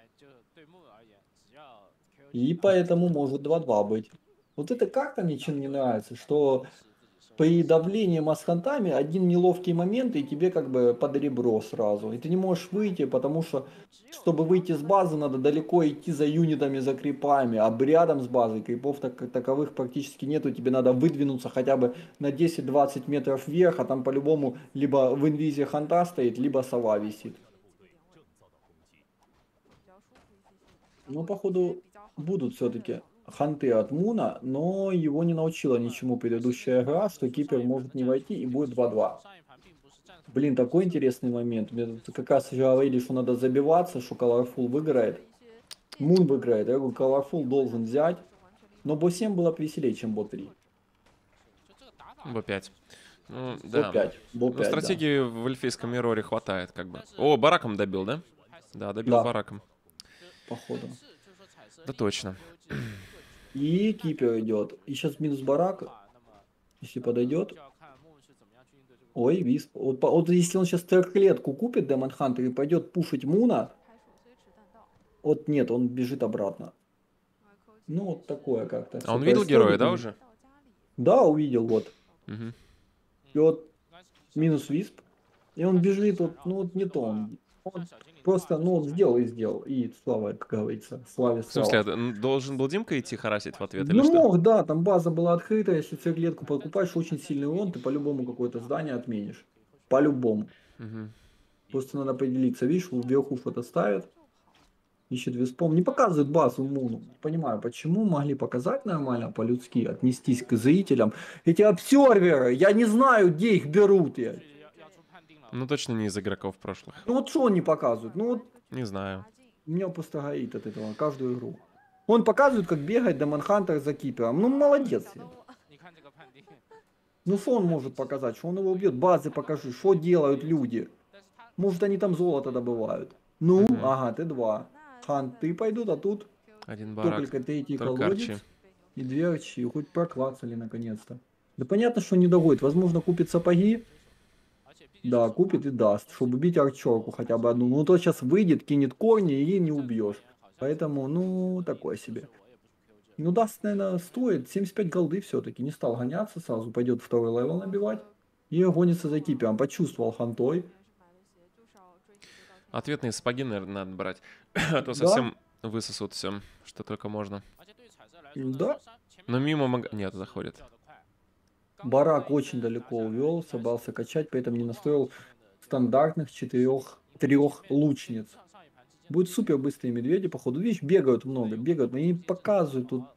И поэтому может два-два быть. Вот это как-то мне чем не нравится, что при давлении масхантами один неловкий момент, и тебе как бы под ребро сразу. И ты не можешь выйти, потому что, чтобы выйти с базы, надо далеко идти за юнитами, за крипами. А рядом с базой крипов так, таковых практически нету. Тебе надо выдвинуться хотя бы на десять-двадцать метров вверх, а там по-любому либо в инвизе ханта стоит, либо сова висит. Ну, походу, будут все-таки ханты от Муна, но его не научила ничему предыдущая игра, что кипер может не войти и будет два-два. Блин, такой интересный момент. Мне тут как раз говорили, что надо забиваться, что Colorful выиграет. Мун выиграет. Я говорю, Colorful должен взять. Но бо семь было веселее, чем бо три. Б пять. Ну, бо да. пять. бо Ну, пять, да. стратегии в эльфийском мироре хватает, как бы. О, бараком добил, да? Да, добил Да, бараком. походу. Да точно. И кипер идет. И сейчас минус барак. Если подойдет. Ой, висп. Вот, по- вот если он сейчас трехлетку купит Демон Хантер и пойдет пушить Муна. Вот нет, он бежит обратно. Ну, вот такое как-то А все он видел героя, происходит. да, И- уже? Да, увидел, вот. Угу. И вот минус висп. И он бежит, вот, ну вот не то он. Он просто, ну вот сделал и сделал. И слава, как говорится, славе В смысле, слава. это, м, должен был Димка идти харасить в ответ или Ну что? мог, да, там база была открыта, если циклетку покупаешь, очень сильный урон, ты по-любому какое-то здание отменишь. По-любому. Угу. Просто надо определиться, видишь, вверху что-то ставят, ищет виспом. Не показывают базу Муну. Не понимаю, почему могли показать нормально, по-людски, отнестись к зрителям. Эти обсерверы, я не знаю, где их берут. Я. Ну, точно не из игроков прошлых. Ну вот что они показывают? Ну вот Не знаю. у меня просто горит от этого каждую игру. Он показывает, как бегать Демон Хантер за кипером. Ну молодец. я. Ну что он может показать? Что он его убьет? Базы покажи, что делают люди. Может они там золото добывают. Ну, Мгм. ага, Т два. Ханты пойдут, а тут Один барак. только третий Только Арчи. колодец и две арчи. Хоть проклацали наконец-то. Да понятно, что не догонит. Возможно, купит сапоги. Да, купит и даст, чтобы убить арчерку хотя бы одну. Ну, то сейчас выйдет, кинет корни и не убьешь. Поэтому, ну, такое себе. Ну, даст, наверное, стоит семьдесят пять голды все-таки. Не стал гоняться, сразу пойдет второй левел набивать. И гонится за кипером. Почувствовал хантой. Ответные сапоги, наверное, надо брать. А то Да? совсем, высосут все, что только можно. Да, Но мимо мага... Нет, заходит. барак очень далеко увел, собрался качать, поэтому не настроил стандартных четырех, трех лучниц. Будут супер быстрые медведи, походу. Видишь, бегают много, бегают, но они не показывают тут.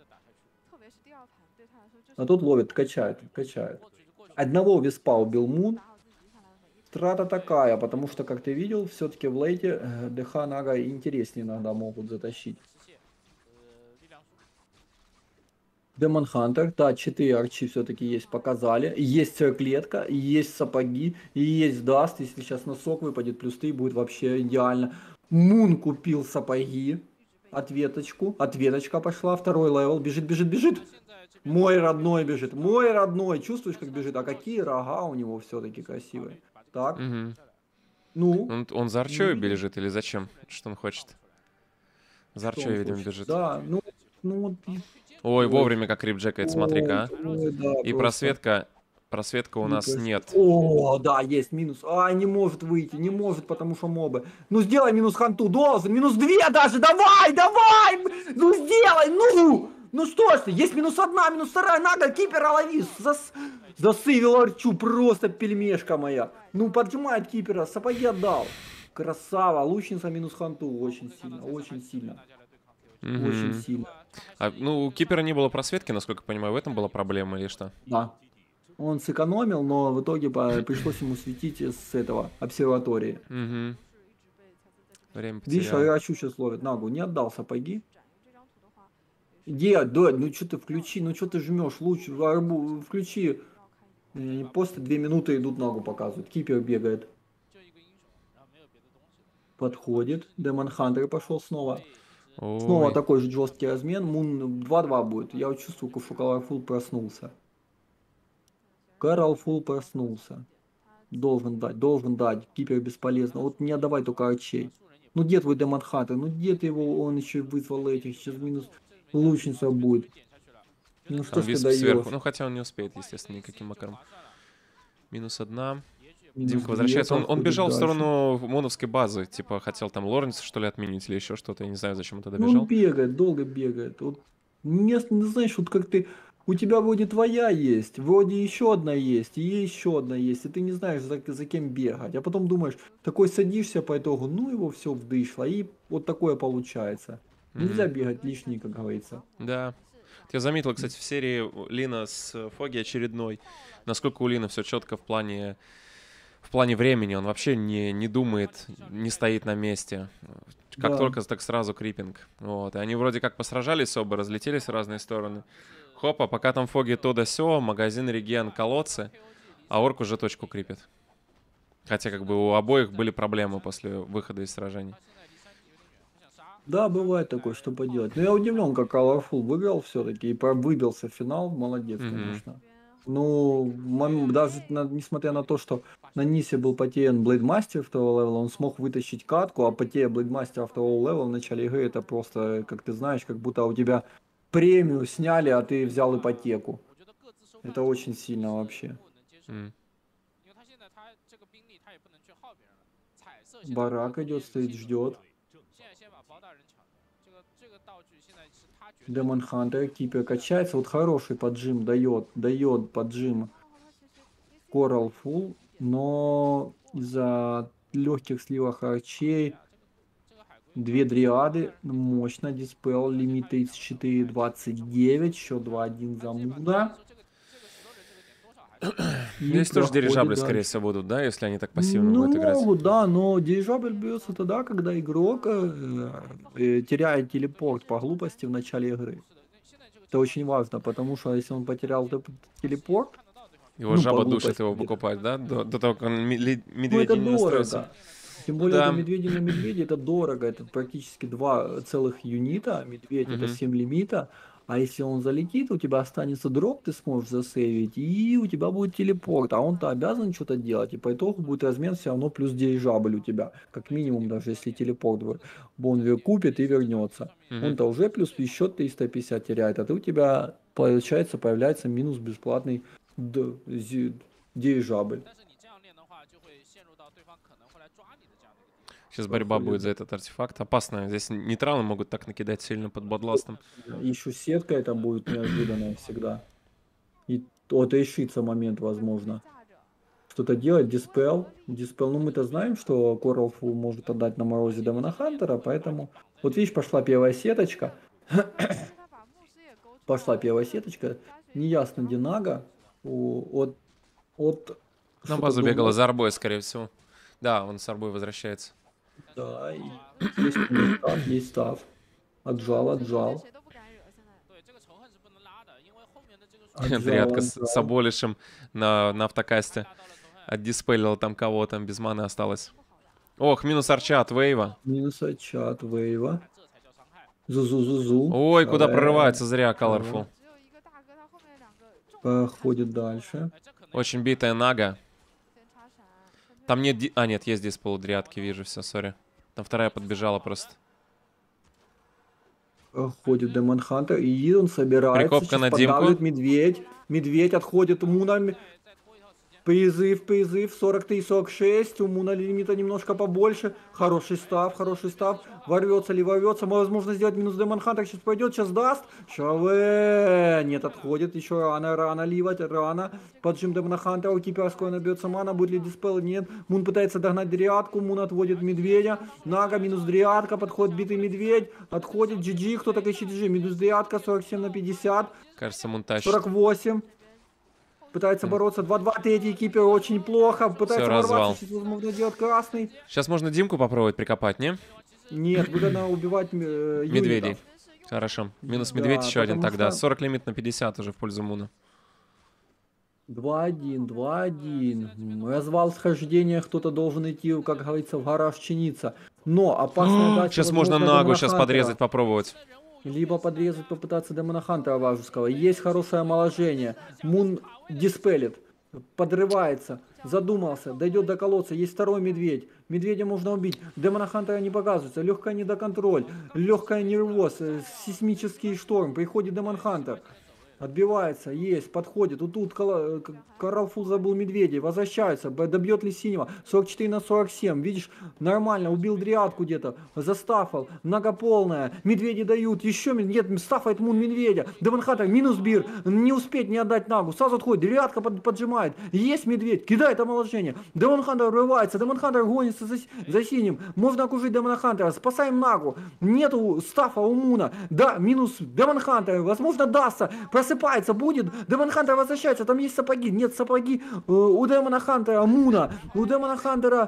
А тут ловят, качают, качают. Одного виспа убил Мун. Страта такая, потому что, как ты видел, все-таки в лейте э, ДХ Нага интереснее иногда могут затащить. Демон Хантер, да, четыре арчи все-таки есть, показали. Есть клетка, есть сапоги, и есть даст. Если сейчас носок выпадет, плюс три будет вообще идеально. Мун купил сапоги, ответочку, ответочка пошла, второй левел, бежит, бежит, бежит. Мой родной бежит, мой родной, чувствуешь, как бежит? А какие рога у него все-таки красивые. Так, Угу. ну, Он, он за ну, арчой видишь, бежит или зачем? Что он хочет? За что арчой, он видимо, хочет. бежит. Да, ну, ну, вот, и- Ой, ой, вовремя как рип-джекает, смотри-ка, ой, а. ой, да, И просто. просветка, просветка у И нас прос- нет. О, да, есть минус. А, не может выйти, не может, потому что мобы. Ну, сделай минус ханту, должен. Минус две даже, давай, давай! Ну, сделай, ну! Ну что ж ты, есть минус одна, минус вторая, нага, кипера лови. Зас... Засывил арчу, просто пельмешка моя. Ну, поджимает кипера, сапоги отдал. Красава, лучница минус ханту, очень сильно, очень сильно, очень Угу. сильно. А, ну, у Кипера не было просветки, насколько я понимаю, в этом была проблема или что? Да. Он сэкономил, но в итоге по- пришлось ему светить с этого обсерватории. Угу. Время Видишь, потерял. Арачу сейчас ловит. Нагу, не отдал сапоги. Где, да, ну что ты включи, ну что ты жмешь, лучше в арбу, включи. Э, После две минуты идут ногу показывают. Кипер бегает. Подходит. Демон Хантер пошел снова. Снова Ой. такой же жесткий размен. Мун два-два будет. Я вот чувствую, что Colorful проснулся. Colorful проснулся. Должен дать, должен дать. Кипер бесполезно. Вот не отдавай только арчей. Ну где твой Демон Хантер? Ну где ты его? Он еще вызвал этих. Сейчас минус лучница будет. Ну что Там ж ты висп сверху. даешь? Ну, хотя он не успеет, естественно, никаким макаром. Минус одна. Минус Димка две, возвращается. Он, он проходит бежал в дальше. сторону моновской базы. Типа, хотел там Лоренса, что ли, отменить или еще что-то. Я не знаю, зачем он туда Ну он бежал. бегает, долго бегает. Вот не, не знаешь, вот как ты, у тебя вроде твоя есть, вроде еще одна есть, и еще одна есть, и ты не знаешь, за, за кем бегать. А потом думаешь, такой садишься по итогу, ну его все вдышло, и вот такое получается. Нельзя Мгм. бегать лишний, как говорится. Да. Я заметил, кстати, в серии Лина с э, Фоги очередной, насколько у Лина все четко в плане, в плане времени. Он вообще не, не думает, не стоит на месте. Как Да. только, так сразу крипинг. Вот. И они вроде как посражались оба, разлетелись в разные стороны. Хопа, пока там Фоги то да сё, магазин, реген, колодцы, а Орк уже точку крипит. Хотя как бы у обоих были проблемы после выхода из сражений. Да, бывает такое, что поделать. Но я удивлен, как Colorful выиграл все-таки и про- выбился в финал. Молодец, Мгм. конечно. Ну, мом- даже на- несмотря на то, что на Нисе был потерян Блейдмастер второго левела, он смог вытащить катку, а потеря Блейдмастера второго левела в начале игры, это просто, как ты знаешь, как будто у тебя премию сняли, а ты взял ипотеку. Это очень сильно вообще. М. Барак идет, стоит, ждет. Демон Хантер, Кипер качается. Вот хороший поджим дает, дает поджим Coral Full, но из-за легких сливов арчей две дриады, мощно, диспел, лимит тридцать четыре двадцать девять, счет два один за Муда. И Здесь тоже проходит дирижабли, скорее дальше. всего, будут, да, если они так пассивно Ну, будут играть. могут, да, но дирижабль бьется тогда, когда игрок э, э, теряет телепорт по глупости в начале игры. Это очень важно, потому что если он потерял т- телепорт, Его ну, по жаба душит глупости его где-то, покупать, да? До, до того, как он медведь ну, это не настроится. дорого. Тем Ну более это да. медведи на медведи, это дорого. Это практически два целых юнита. Медведь это Мгм. семь лимита. А если он залетит, у тебя останется дроп, ты сможешь засейвить, и у тебя будет телепорт. А он-то обязан что-то делать. И по итогу будет размен все равно плюс дирижабль у тебя. Как минимум, даже если телепорт вы- Бонвер купит и вернется. Мгм. Он-то уже плюс еще триста пятьдесят теряет. А ты у тебя, получается, появляется минус бесплатный д- зи- дирижабль. Сейчас борьба Проходит. будет за этот артефакт. Опасно. Здесь нейтралы могут так накидать сильно под бладластом. Еще сетка это будет неожиданная всегда. И вот решится момент, возможно. Что-то делать, диспел. Диспел, ну мы-то знаем, что Коралфул может отдать на морозе Демона Хантера, поэтому... Вот видишь, пошла первая сеточка. Пошла первая сеточка. Неясно, где Нага. От... от... На базу бегала за арбой, скорее всего. Да, он с арбой возвращается. Да, и есть став, есть став. Отжал, отжал. Дрядка с, с Аболишем на, на автокасте. Отдиспелил там кого, там без маны осталось. Ох, минус арча от Вейва. Минус арча от Вейва. Зузу-зузу. Ой, куда прорывается зря Colorful. Проходит дальше. Очень битая Нага. Там нет... Ди... А, нет, есть диспел у дрядки, вижу, все, сори. Там вторая подбежала просто. Ходит Демон Хантер, и он собирается. Прикопка на Димку. Медведь. Медведь отходит Муна. Призыв, призыв. сорок три сорок шесть. У Муна лимита немножко побольше. Хороший став, хороший став. Ворвется ли ворвется. Возможно сделать минус Демон Хантер. Сейчас пойдет, сейчас даст. Шаве. Нет, отходит. Еще рано, рано ливать, рано. Поджим Демона Хантера. У Кипера скоро набьется мана. Будет ли диспел? Нет. Мун пытается догнать Дриадку. Мун отводит медведя. Нага минус Дриадка. Подходит битый медведь. Отходит джи джи. Кто так ищет джи джи? Минус Дриадка. сорок семь на пятьдесят. Кажется, Мун тащит. сорок восемь. Пытается бороться. два-два. Третий кипер очень плохо. Пытается Всё, ворваться. Сейчас возможно делать красный. Сейчас можно Димку попробовать прикопать, не? Нет, выгодно убивать э, медведей. Хорошо. Минус медведь да, еще один тогда. что... сорок лимит на пятьдесят уже в пользу Муна. два один, два один. Развал схождения. Кто-то должен идти, как говорится, в гараж чиниться. Но опасная дача. Сейчас можно Нагу сейчас подрезать, попробовать. Либо подрезать, попытаться Демона Хантера Важуского. Есть хорошее омоложение. Мун диспелит. Подрывается. Задумался. Дойдет до колодца. Есть второй медведь. Медведя можно убить. Демона Хантера не показывается. Легкая недоконтроль. Легкая нервоз. Сейсмический шторм. Приходит Демон Хантер. Отбивается, есть, подходит. Вот тут Коралфул забыл медведей. Возвращаются. Добьет ли синего? сорок четыре на сорок семь. Видишь, нормально. Убил Дриадку где-то. Застафал. Многополная. Медведи дают. Еще нет, стафает Мун медведя. Демон Хантер минус бир. Не успеть не отдать Нагу. Сразу отходит. Дриадка под, поджимает. Есть медведь. Кидает омоложение. Демон Хантер врывается. Демон Хантер гонится за, за синим. Можно окружить Демона Хантера. Спасаем Нагу. Нету стафа у Муна. Да, минус Демон Хантер. Возможно, дастся. Просыпается, будет. Демон Хантер возвращается. Там есть сапоги. Нет сапоги. Э, у Демона Хантера Муна. У Демона Хантера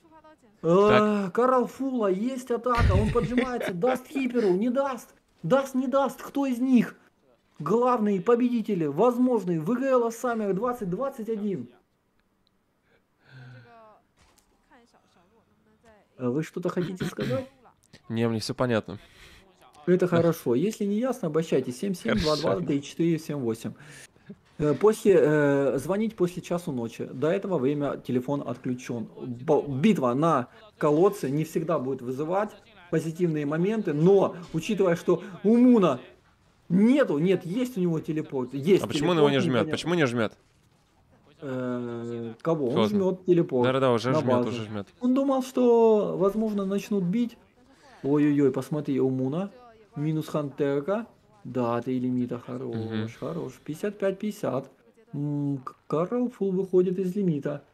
э, Коралфула есть атака. Он поджимается. Даст Киперу. Не даст. Даст, не даст. Кто из них? Главные победители. Возможные. вэ гэ эл Саммер двадцать двадцать один. Вы что-то хотите сказать? Не, мне все понятно. Это хорошо. Если не ясно, обращайтесь. семь семь два два три четыре семь восемь. После, э, звонить после часу ночи. До этого время телефон отключен. Битва на колодце не всегда будет вызывать позитивные моменты, но, учитывая, что у Муна нету, нет, есть у него телепорт. Есть а почему он телепорт, его не жмет? непонятно. Почему не жмет? Э, кого? Он Поздно. жмет телепорт. Да-да-да, уже на жмет, базу. уже жмет. Он думал, что, возможно, начнут бить. Ой-ой-ой, посмотри, у Муна. Минус Хантерка. Да, ты лимита хорош, Мгм. хорош. пятьдесят пять пятьдесят. Коралфул выходит из лимита.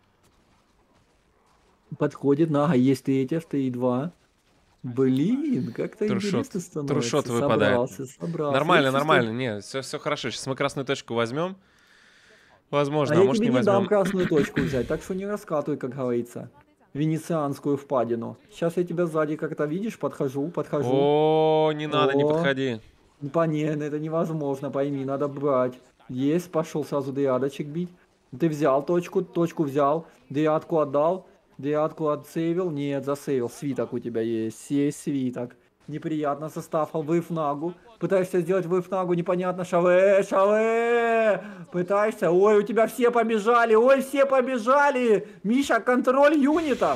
Подходит, Нага, есть третья, три два. Блин, как-то Трушот. интересно становится. Трушот выпадает. Собрался, собрался. Нормально, Я чувствую- нормально. Не, все, все хорошо. Сейчас мы красную точку возьмем. Возможно, А а, я может тебе не не дам возьмем. красную точку взять, так что не раскатывай, как говорится. Венецианскую впадину. Сейчас я тебя сзади как-то видишь, подхожу, подхожу. О, не надо, не О. подходи. Понятно, это невозможно, пойми, надо брать. Есть, пошел сразу дриадочек бить. Ты взял точку, точку взял, дриадку отдал, дриадку отсейвил. Нет, засейвил, свиток у тебя есть, есть свиток. Неприятно составил, выв нагу. Пытаешься сделать выв нагу, непонятно, шаве, шаве. Пытаешься, ой, у тебя все побежали, ой, все побежали. Миша, контроль юнитов.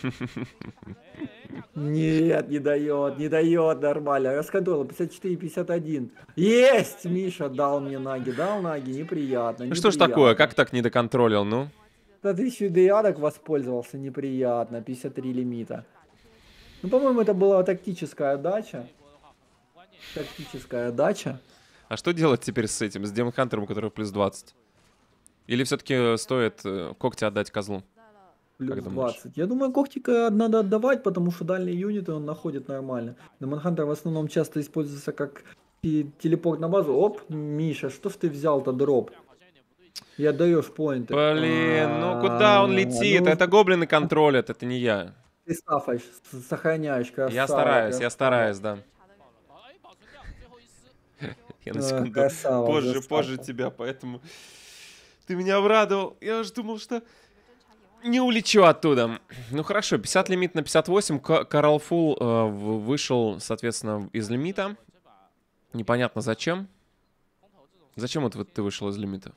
Нет, не дает, не дает нормально. Расконтролил, пятьдесят четыре пятьдесят один. Есть, Миша дал мне наги, дал наги, неприятно. Ну что ж неприятно. такое, как так не доконтролил, ну? Да ты еще и дриадок воспользовался, неприятно, пятьдесят три лимита. Ну, по-моему, это была тактическая дача. Тактическая дача. А что делать теперь с этим, с Демон Хантером, который плюс двадцать? Или все-таки стоит э, когти отдать козлу? Плюс Как думаешь? двадцать. Я думаю, когтика надо отдавать, потому что дальние юниты он находит нормально. Демон Хантер в основном часто используется как и телепорт на базу. Оп, Миша, что ж ты взял-то дроп? И отдаешь поинты. Блин, ну куда он А, летит? ну, Это гоблины контролят, это не я. ты стафаешь, с- сохраняешь, красава, Я стараюсь, я красава. стараюсь, да. Я на А, секунду красава, позже, красава. позже тебя, поэтому ты меня обрадовал. Я уж думал, что не улечу оттуда. Ну хорошо, пятьдесят лимит на пятьдесят восемь. Карл Фул э, в- вышел, соответственно, из лимита. Непонятно зачем. Зачем вот вот ты вышел из лимита?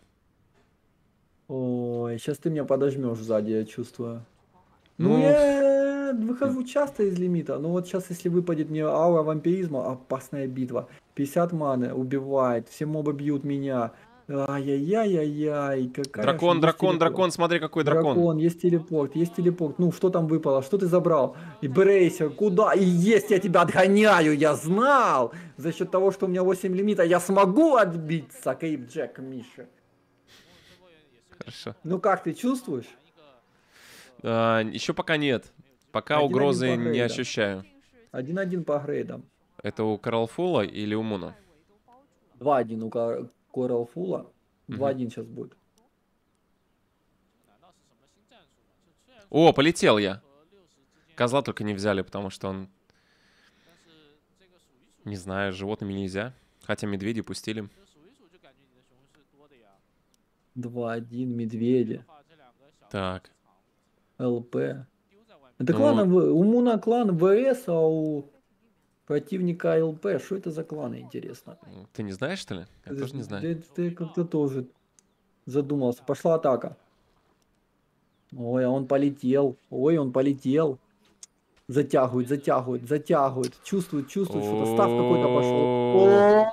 Ой, сейчас ты меня подожмешь сзади, я чувствую. Ну, Ну, я выхожу часто из лимита, но вот сейчас, если выпадет мне аура вампиризма, опасная битва. пятьдесят маны, убивает, все мобы бьют меня. Ай-яй-яй-яй-яй, какая дракон, же- есть дракон, телепорт. дракон, смотри, какой дракон. Дракон, есть телепорт, есть телепорт. Ну, что там выпало? Что ты забрал? И Брейсер, куда? И есть, я тебя отгоняю, я знал! За счет того, что у меня восемь лимита, я смогу отбиться, Кейп Джек, Миша. Хорошо. Ну как, ты чувствуешь? А, еще пока нет. Пока Один-один угрозы по не грейдам. ощущаю. один-один по грейдам. Это у Карл Фула или у Муна? два-один у Корал Фула. два-один сейчас будет. О, полетел я. Козла только не взяли, потому что он... Не знаю, с животными нельзя. Хотя медведи пустили. два-один медведи. Так. ЛП. Это Ну- клан, В- у Муна клан ВС, а у противника ЛП. Что это за кланы, интересно? Ты не знаешь, что ли? Я тоже не знаю. Ты, ты как-то тоже задумался. Пошла атака. Ой, а он полетел. Ой, он полетел. Затягивает, затягивает, затягивает. Чувствует, чувствует, что-то став какой-то пошел. О!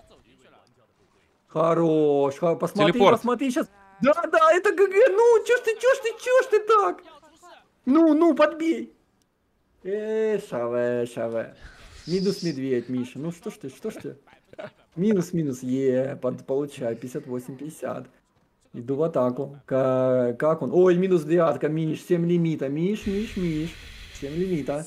Хорош. Ха- Посмотри, Телепорт. посмотри сейчас. Да, да, это ГГ. Ну, чё ж ты, чё ж ты, чё ж ты так? Ну, ну, подбей. Э, шаве, шаве. Минус медведь, Миша. Ну что ж ты, что ж ты? Минус, минус, е, под, получай, пятьдесят восемь пятьдесят. Иду в атаку. Ка- Как он? Ой, минус девятка, Миш, семь лимита. Миш, Миш, Миш. семь лимита.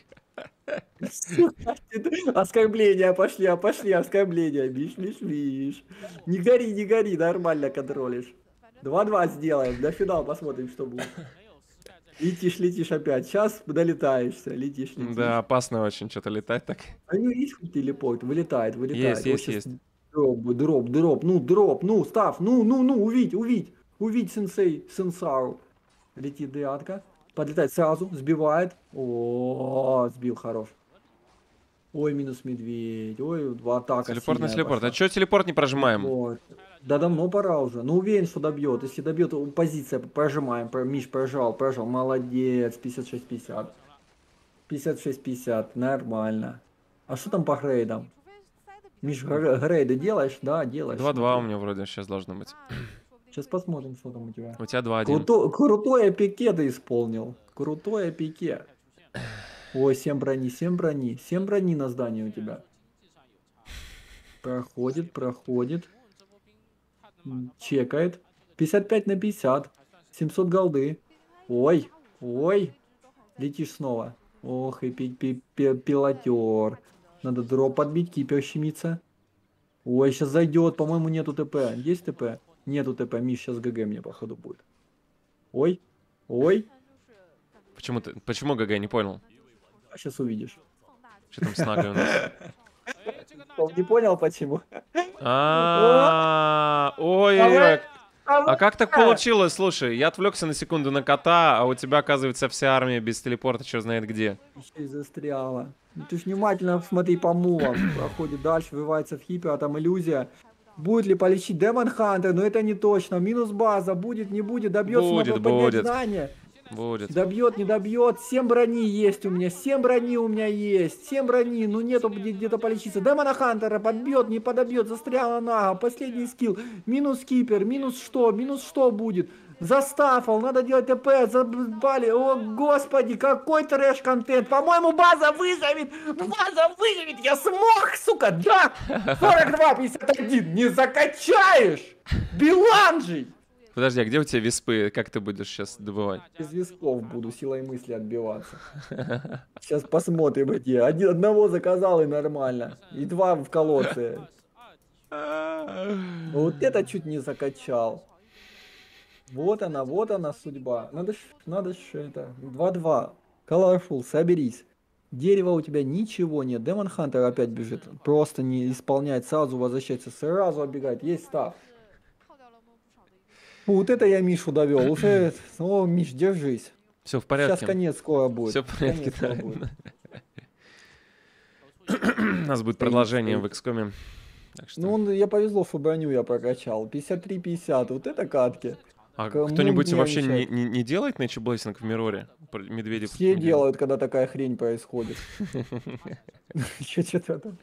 Оскорбления пошли, пошли, оскорбления. Миш, Миш, Миш. Не гори, не гори, нормально контролишь. два-два сделаем, до финала посмотрим, что будет. Летишь, летишь опять. Сейчас долетаешься, летишь, летишь. Да, опасно очень что-то летать так. А не есть хоть телепорт? Вылетает, вылетает. Есть, Вот есть, щас есть. Дроп, дроп, дроп, ну, дроп, ну, став, ну, ну, ну, увидь, увидь. Увидь, сенсей, сенсару. Летит девятка. Подлетает сразу, сбивает. О, сбил, хорош. Ой, минус медведь. Ой, два атака. Телепорт на сильная телепорт. пошла. А чё телепорт не прожимаем? Вот. Да давно пора уже. Ну уверен, что добьет. Если добьет, то позиция прожимаем. Про- Миш прожал, прожал. Молодец. пятьдесят шесть пятьдесят. пятьдесят шесть пятьдесят. Нормально. А что там по грейдам? Миш, гр- грейды делаешь? Да, делаешь. два-два у смотри. меня вроде сейчас должно быть. Сейчас посмотрим, что там у тебя. У тебя два-один. Круто, крутое пике ты исполнил. Крутое пике. Ой, семь брони, семь брони. семь брони на здании у тебя. Проходит, проходит. М, Чекает. пятьдесят пять на пятьдесят. семьсот голды. Ой, ой. Летишь снова. Ох и пи пи пи пилотер. Надо дроп подбить, кипер щемится. Ой, сейчас зайдет. По-моему, нету ТП. Есть ТП? Нету ТП. Миш, сейчас ГГ мне, походу, будет. Ой, ой. Почему ты, почему ГГ, не понял? А сейчас увидишь. Что там с Нагой у нас? Не понял, почему? А, ой-ой-ой. А как так получилось? Слушай, я отвлекся на секунду на кота, а у тебя, оказывается, вся армия без телепорта, черт знает где. Еще и застряла. Ну, ты ж внимательно смотри по мувам. Проходит дальше, врывается в хипер, а там иллюзия. Будет ли полечить Демон Хантер? Но это не точно. Минус база. Будет, не будет. Добьется Будет, поднять будет. здание. Будет. Добьет, не добьет. семь брони есть у меня. семь брони у меня есть. семь брони. Ну нету где- где-то полечиться. Демона Хантера подбьет, не подобьет. Застряла Нага. Последний скилл. Минус кипер. Минус что? Минус что будет? Застафал, надо делать ТП, забали. О, господи, какой трэш-контент. По-моему, база выживет. База выживет, я смог, сука, да. сорок два пятьдесят один, не закачаешь. Биланжи. Подожди, а где у тебя виспы? Как ты будешь сейчас добывать? Из висков буду силой мысли отбиваться. Сейчас посмотрим эти. Один, одного заказал и нормально. И два в колодце. Вот это чуть не закачал. Вот она, вот она судьба. Надо ж, надо ж это. два-два. Colorful, соберись. Дерева у тебя ничего нет. Демон Хантер опять бежит. Просто не исполняет, сразу возвращается, сразу оббегает. Есть став. Вот это я Мишу довел. Уже, о, Миш, держись. Все в порядке. Сейчас конец скоро будет. Все в порядке, да. Будет. У нас будет продолжение в икс ком. Что... Ну, он, я повезло, что броню я прокачал. пятьдесят три пятьдесят, вот это катки. А Кому кто-нибудь не вообще не, мешает? не, не делает нейчблейсинг в Мироре? Медведи Все делают, когда такая хрень происходит. Что-то там.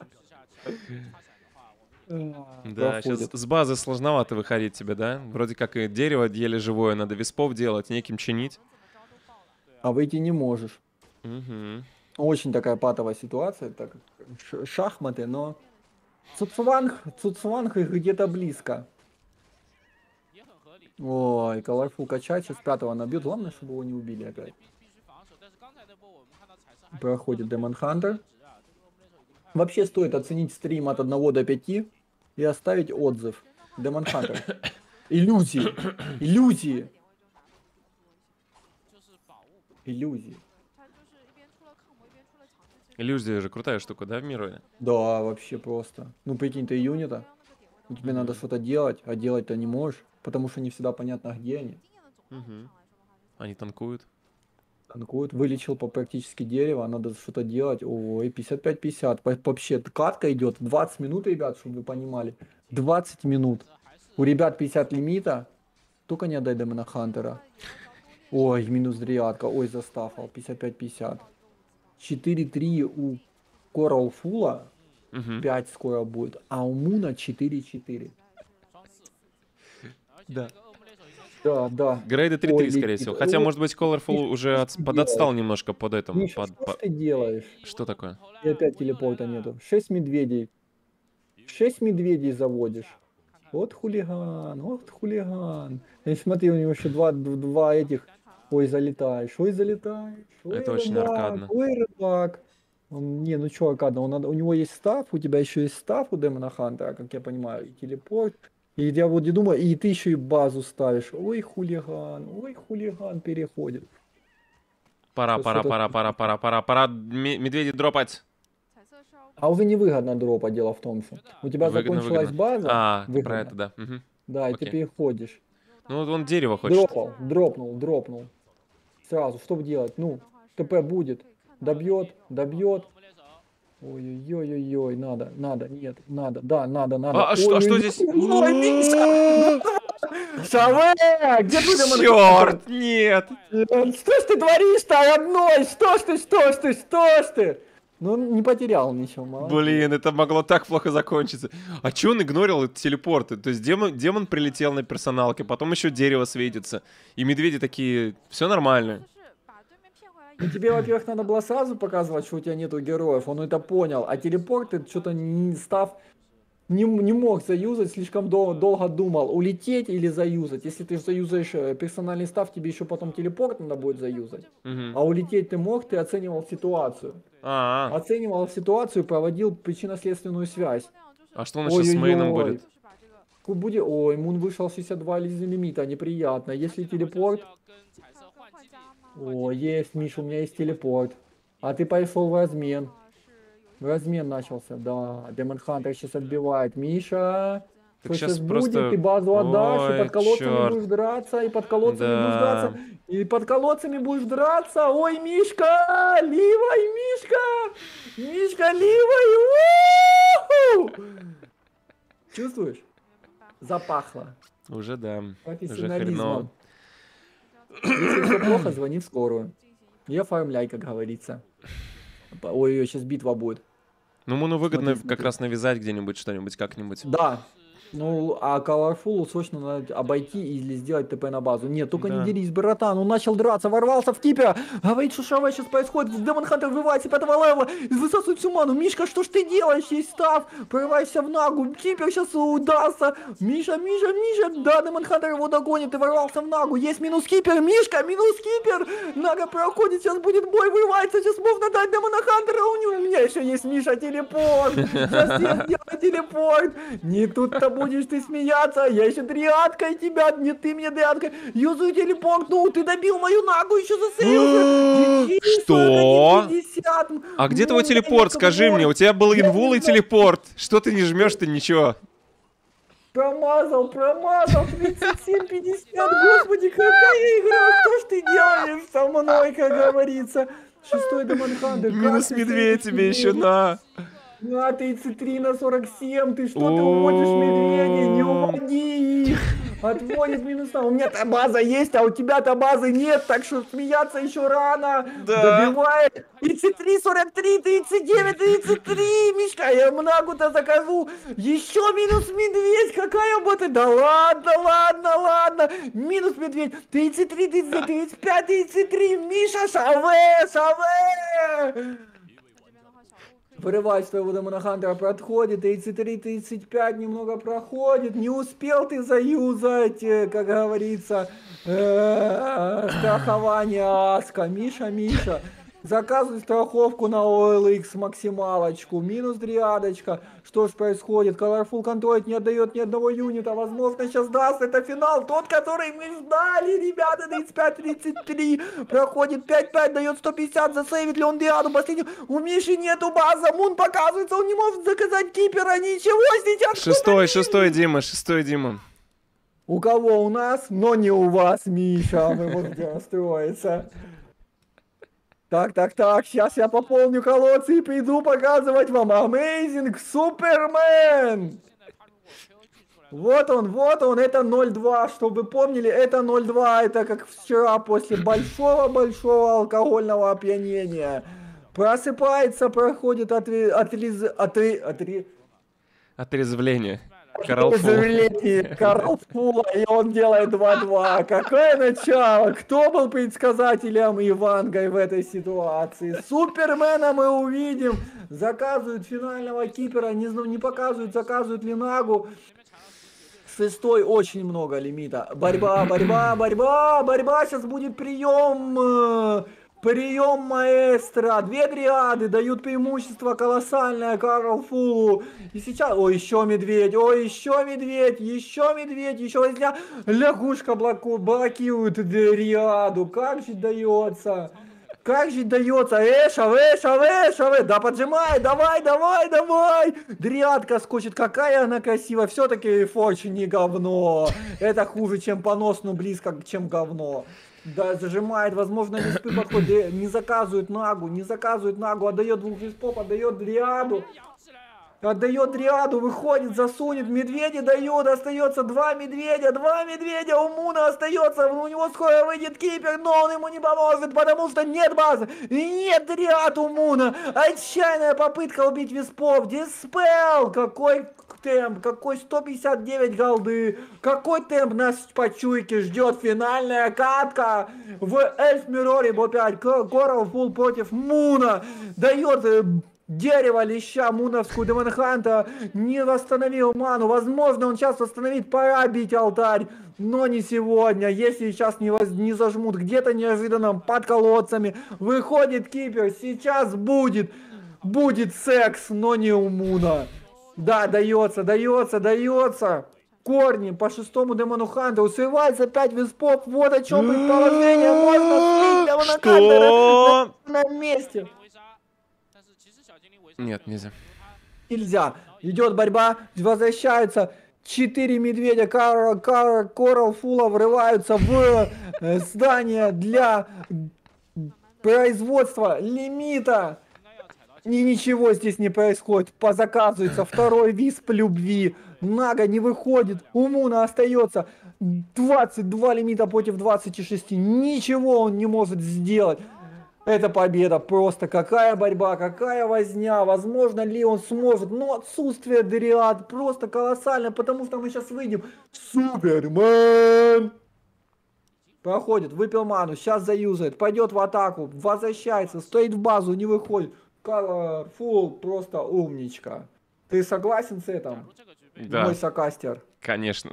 Да, сейчас с базы сложновато выходить тебе, да? Вроде как и дерево еле живое, надо виспов делать, неким чинить. А выйти не можешь. Угу. Очень такая патовая ситуация, так ш- шахматы, но Цуцванг, Цуцванг их где-то близко. Ой, Colorful качать, сейчас пятого набьет, главное, чтобы его не убили опять. Проходит Демон Хантер. Вообще стоит оценить стрим от одного до пяти и оставить отзыв. Демон Хантер. Иллюзии. Иллюзии. Иллюзии. Иллюзия же крутая штука, да, в Мироре? Да, вообще просто. Ну, прикинь, ты юнита. Тебе надо что-то делать, а делать-то не можешь, потому что не всегда понятно, где они. Угу. Они танкуют. Танкуют, вылечил по практически дерево, надо что-то делать. Ой, пятьдесят пять пятьдесят. Вообще, катка идет двадцать минут, ребят, чтобы вы понимали. двадцать минут. У ребят пятьдесят лимита. Только не отдай Демона Хантера. Ой, минус дриадка. Ой, застафал. пятьдесят пять пятьдесят. четыре три у Coral Full. Угу. пять скоро будет. А у Муна четыре четыре. Да. Да, да. Грейды три три, Ой, скорее летит. всего. Хотя, Ой, может быть, Colorful Миша, уже что от... ты подотстал делаешь? немножко под этому. Миша, Под, что по- ж ты делаешь? Что такое? И опять телепорта нету. Шесть медведей. Шесть медведей заводишь. Вот хулиган, вот хулиган. И смотри, у него еще два, д- два этих. Ой, залетаешь, ой, залетаешь. Ой, Это очень рыбак, аркадно. ой, рыбак. Он, не, ну что аркадно, он, надо- у него есть став, у тебя еще есть став у Демона Хантера, как я понимаю, и телепорт. И я вот не думаю, и ты еще и базу ставишь. Ой, хулиган, ой, хулиган переходит. Пора, Что- пора, что-то- пора, пора, пора, пора, пора ме- медведей дропать. А уже невыгодно дропа, дело в том, что у тебя Выгодно, закончилась выгодно. база. А, ты про выгодно. это, да. Мгм. Да, и Окей. ты переходишь. Ну вот он дерево хочет. Дропал, дропнул, дропнул. Сразу, что делать? Ну, ТП будет. Добьет, добьет. Ой-ой-ой-ой, надо, надо, нет, надо, да, надо, надо. А, а что, а что здесь? Ой, Миша! Шаве! Где ты, Демон Черт, нет! Хантер? Что ж ты творишь-то, родной? Что ж ты, что ж ты, что ж ты? Ну, он не потерял ничего, молодец. Блин, это могло так плохо закончиться. А чё он игнорил эти телепорты? То есть демон, демон прилетел на персоналке, потом еще дерево светится. И медведи такие, все нормально. Ну, тебе, во-первых, надо было сразу показывать, что у тебя нету героев, он это понял. А телепорт ты что-то не став, не, не мог заюзать, слишком дол- долго думал, улететь или заюзать. Если ты заюзаешь э, персональный став, тебе еще потом телепорт надо будет заюзать. Мгм. А улететь ты мог, ты оценивал ситуацию. А, а, Оценивал ситуацию, проводил причинно-следственную связь. а что он сейчас с мейном Ой-ой-ой. будет? Будет... Ой, Мун вышел шестьдесят два из лимита, неприятно. Если телепорт... О, есть, Миша, у меня есть телепорт. А ты пошел в размен. Размен начался, да. Демон Хантер сейчас отбивает. Миша, Так что щас сейчас просто- будет? Ты базу отдашь, Ой, и под колодцами чёрт. будешь драться, и под колодцами Да. будешь драться, и под колодцами будешь драться. Ой, Мишка, ливой, Мишка, Мишка, ливой. У-ху! Чувствуешь? Запахло. Уже да. Уже Профессионализмом. хреново. Если все плохо, звони в скорую. И оформляй, как говорится. Ой, сейчас битва будет. Ну, Муну выгодно Смотри, как смотри. раз навязать где-нибудь что-нибудь, как-нибудь. Да. Ну, а Colorful срочно надо обойти или сделать ТП на базу. Нет, только не Да. дерись, братан. Он начал драться, ворвался в кипера. Говорит, что шавай сейчас происходит. Демон Хантер врывается пятого левела, высасывает всю ману. Мишка, что ж ты делаешь? Есть став, прорывайся в нагу. Кипер сейчас удастся. Миша, Миша, Миша. Да, Демон Хантер его догонит и ворвался в нагу. Есть минус кипер. Мишка, минус кипер. Нага проходит, сейчас будет бой, врывается. Сейчас можно дать Демона Хантера. У него, у меня еще есть Миша телепорт. Сейчас я сделаю телепорт. Не тут-то будешь ты смеяться, я еще триадкой тебя, не ты мне триадкой, юзаю телепорт, ну ты добил мою нагу, еще засейвился. Что? А где твой телепорт, скажи мне, у тебя был инвул и телепорт, что ты не жмешь-то ничего? Промазал, промазал, тридцать семь пятьдесят, господи, какая игра, что ж ты делаешь со мной, как говорится. Шестой Демон Хантер. Минус медведь тебе еще на. На тридцать три на сорок семь, ты что, ты уводишь медведей, не уводи их, отводит минуса, у меня-то база есть, а у тебя-то базы нет, так что смеяться еще рано, да. Добивает, тридцать три сорок три, тридцать девять тридцать три, Мишка, я многу-то закажу, еще минус медведь, какая бота, да ладно, ладно, ладно, минус медведь, тридцать три, тридцать, тридцать пять, тридцать три, Миша, шаве, шаве. Вырывать своего Демона Хантера, подходит, тридцать три тридцать пять немного проходит, не успел ты заюзать, как говорится, страхование Аска, Миша, Миша, заказывай страховку на о эл икс максималочку, минус дриадочка, что ж происходит, Colorful контролит, не отдает ни одного юнита, возможно сейчас даст, это финал, тот, который мы ждали, ребята, тридцать пять тридцать три, проходит пять пять, дает сто пятьдесят, засейвит ли он дриаду, последний, у Миши нету база, Мун показывается, он не может заказать кипера, ничего сейчас. Шестой, шестой, Дима, шестой, Дима. У кого? У нас, но не у вас, Миша, вы можете расстроиться. Так, так, так, сейчас я пополню колодцы и приду показывать вам Amazing Superman. Вот он, вот он, это ноль два, чтобы вы помнили, это ноль два, это как вчера после большого-большого алкогольного опьянения. Просыпается, проходит отре... отрез... отре... отре... Отрезвление. Colorful, и он делает два два. Какое начало? Кто был предсказателем Ивангой в этой ситуации? Супермена мы увидим. Заказывают финального кипера, не, не показывают, заказывают ли Нагу. Шестой очень много лимита. Борьба, борьба, борьба, борьба. Сейчас будет прием. Прием маэстро, две дриады дают преимущество колоссальное Colorful. И сейчас, ой, еще медведь, ой, еще медведь, еще медведь, еще возня. Лягушка блоку, блокирует дриаду, как же дается, как же дается, эша, эша, эша, да поджимай, давай, давай, давай. Дриадка скочит, какая она красивая, все-таки Форч не говно. Это хуже, чем понос, но близко, чем говно. Да, зажимает, возможно, виспы подходит, не заказывает Нагу, не заказывает Нагу, отдает двух виспов, отдает дриаду. Отдает дриаду, выходит, засунет, медведя дает, остается два медведя, два медведя, у Муна остается, у него скоро выйдет кипер, но он ему не поможет, потому что нет базы, и нет дриад у Муна, отчаянная попытка убить виспов, диспел, какой темп, какой сто пятьдесят девять голды, какой темп нас по чуйке ждет финальная катка в Эльф Мироре бо пять, Colorful против Муна, дает дерево леща муновскую Демон Ханта, не восстановил ману, возможно он сейчас восстановит, пора бить алтарь, но не сегодня, если сейчас не, воз... не зажмут где-то неожиданно под колодцами, выходит кипер, сейчас будет, будет секс, но не у Муна. Да, дается, дается, дается. Корни по шестому Демону Хантеру. Срывается пять виспов. Вот о чем предположение. Можно слить Демона Хантера на месте. Нет, нельзя. Нельзя. Идет борьба. Возвращаются четыре медведя Colorful врываются в здание для производства лимита. И ничего здесь не происходит. Позаказывается второй висп любви. Нага не выходит. У Муна остается двадцать два лимита против двадцати шести. Ничего он не может сделать. Это победа, просто какая борьба, какая возня, возможно ли он сможет, но отсутствие Дриад просто колоссально, потому что мы сейчас выйдем. Супермен! Проходит, выпил ману, сейчас заюзает, пойдет в атаку, возвращается, стоит в базу, не выходит. Colorful, просто умничка. Ты согласен с этим, Да, мой сокастер? конечно.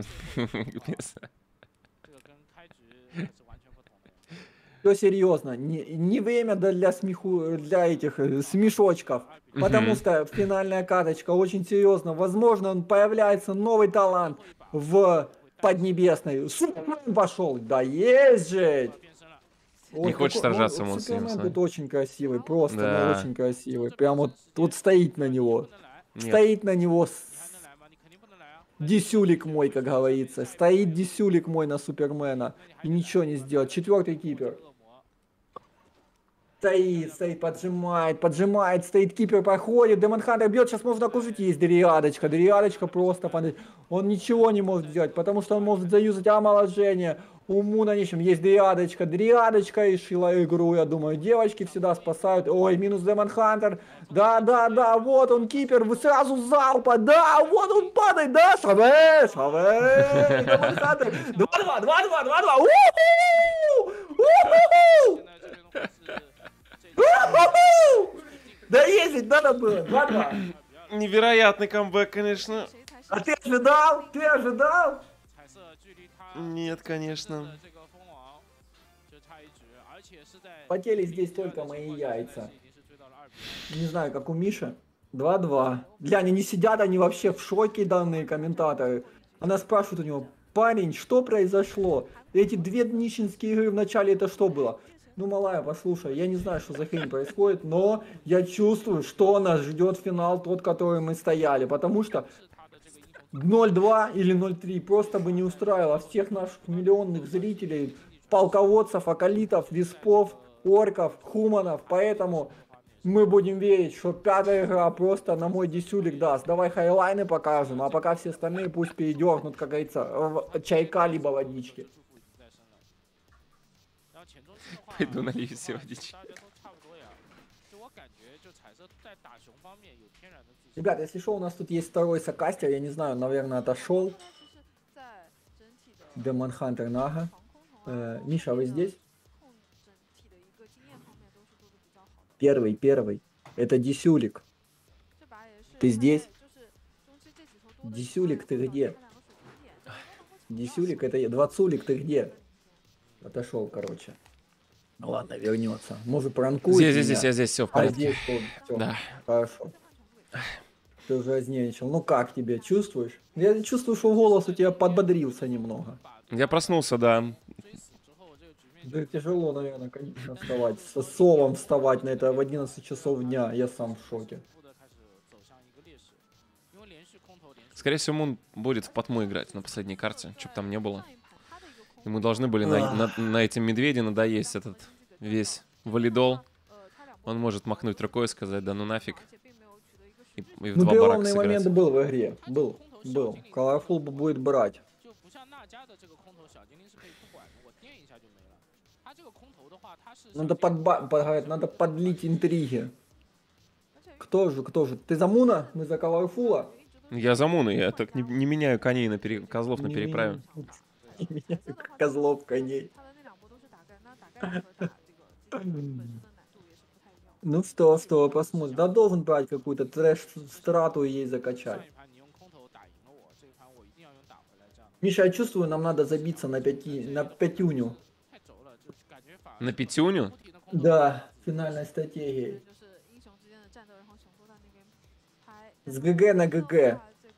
Все серьезно, не, не время для смеху, для этих э, смешочков, потому Мгм. что финальная карточка очень серьезно. Возможно, он появляется новый талант в Поднебесной. Супермен пошел, да есть же! Не Ой, хочешь какой, ну, сражаться ему с ним, Супермен смотри. тут очень красивый, просто, ну, Да. очень красивый. Прям вот тут стоит на него. Нет. Стоит на него с- десюлик мой, как говорится. Стоит десюлик мой на Супермена. И ничего не сделать. Четвертый кипер. Стоит, стоит, поджимает, поджимает, стоит кипер, проходит, Демон Хантер бьет, сейчас можно окружить, есть Дриадочка, Дриадочка просто, под- он ничего не может сделать, потому что он может заюзать омоложение, уму на нищем, есть Дриадочка, Дриадочка решила игру, я думаю, девочки всегда спасают, ой, минус Демон Хантер, да, да, да, вот он кипер, вы сразу залпа, да, вот он падает, да, шаве, шаве, Демон Хантер, два-два, два-два, два-два, уху, уху! У-ху-ху! Да ездить надо было, два-два. Невероятный камбэк, конечно. А ты ожидал? Ты ожидал? Нет, конечно. Потели здесь только мои яйца. Не знаю, как у Миши. два-два. Глянь, они сидят, они вообще в шоке, данные комментаторы. Она спрашивает у него, парень, что произошло? Эти две нищенские игры в начале, это что было? Ну, малая, послушай, я не знаю, что за хрень происходит, но я чувствую, что нас ждет финал, тот, который мы стояли, потому что ноль-два или ноль-три просто бы не устраивало всех наших миллионных зрителей, полководцев, акалитов, виспов, орков, хуманов, поэтому мы будем верить, что пятая игра просто на мой десюлик даст. Давай хайлайны покажем, а пока все остальные пусть передернут, как говорится, в чайка либо водички. Пойду налью себе водички. Ребят, если что, у нас тут есть второй сокастер, я не знаю, наверное, отошел. Демон Хантер Нага. Э, Миша, вы здесь? Первый, первый. Это Дисюлик. Ты здесь? Дисюлик, ты где? Дисюлик, это я. Двадцулик, ты где? Отошел, короче. Ну ладно, вернется. Может, пранкует Здесь, меня? здесь, здесь, я здесь, все в А порядке. здесь он, всё, Да. хорошо. Ты уже разнервничал. Ну как тебе, чувствуешь? Я чувствую, что голос у тебя подбодрился немного. Я проснулся, да. Да тяжело, наверное, конечно, вставать. С совом вставать на это в одиннадцать часов дня. Я сам в шоке. Скорее всего, Мун будет в потму играть на последней карте, чтоб там не было. И мы должны были на, на, на этом медведе надоесть этот весь валидол. Он может махнуть рукой и сказать, да ну нафиг. И, и в Ну, два барака переломный сыграть. момент был в игре. Был. Был. Colorful будет брать. Надо, подба... под- надо подлить интриги. Кто же, кто же? Ты за Муна? Мы за Colorful? Я за Муна, я так не, не меняю коней на пере... козлов на Не переправе. меня- не меня, Козлов коней. Ну что, что, посмотрим. Да должен брать какую-то трэш-страту и ей закачать. Миша, я чувствую, нам надо забиться на, пяти, на пятюню. На пятюню? Да, финальной стратегией. С ГГ на ГГ.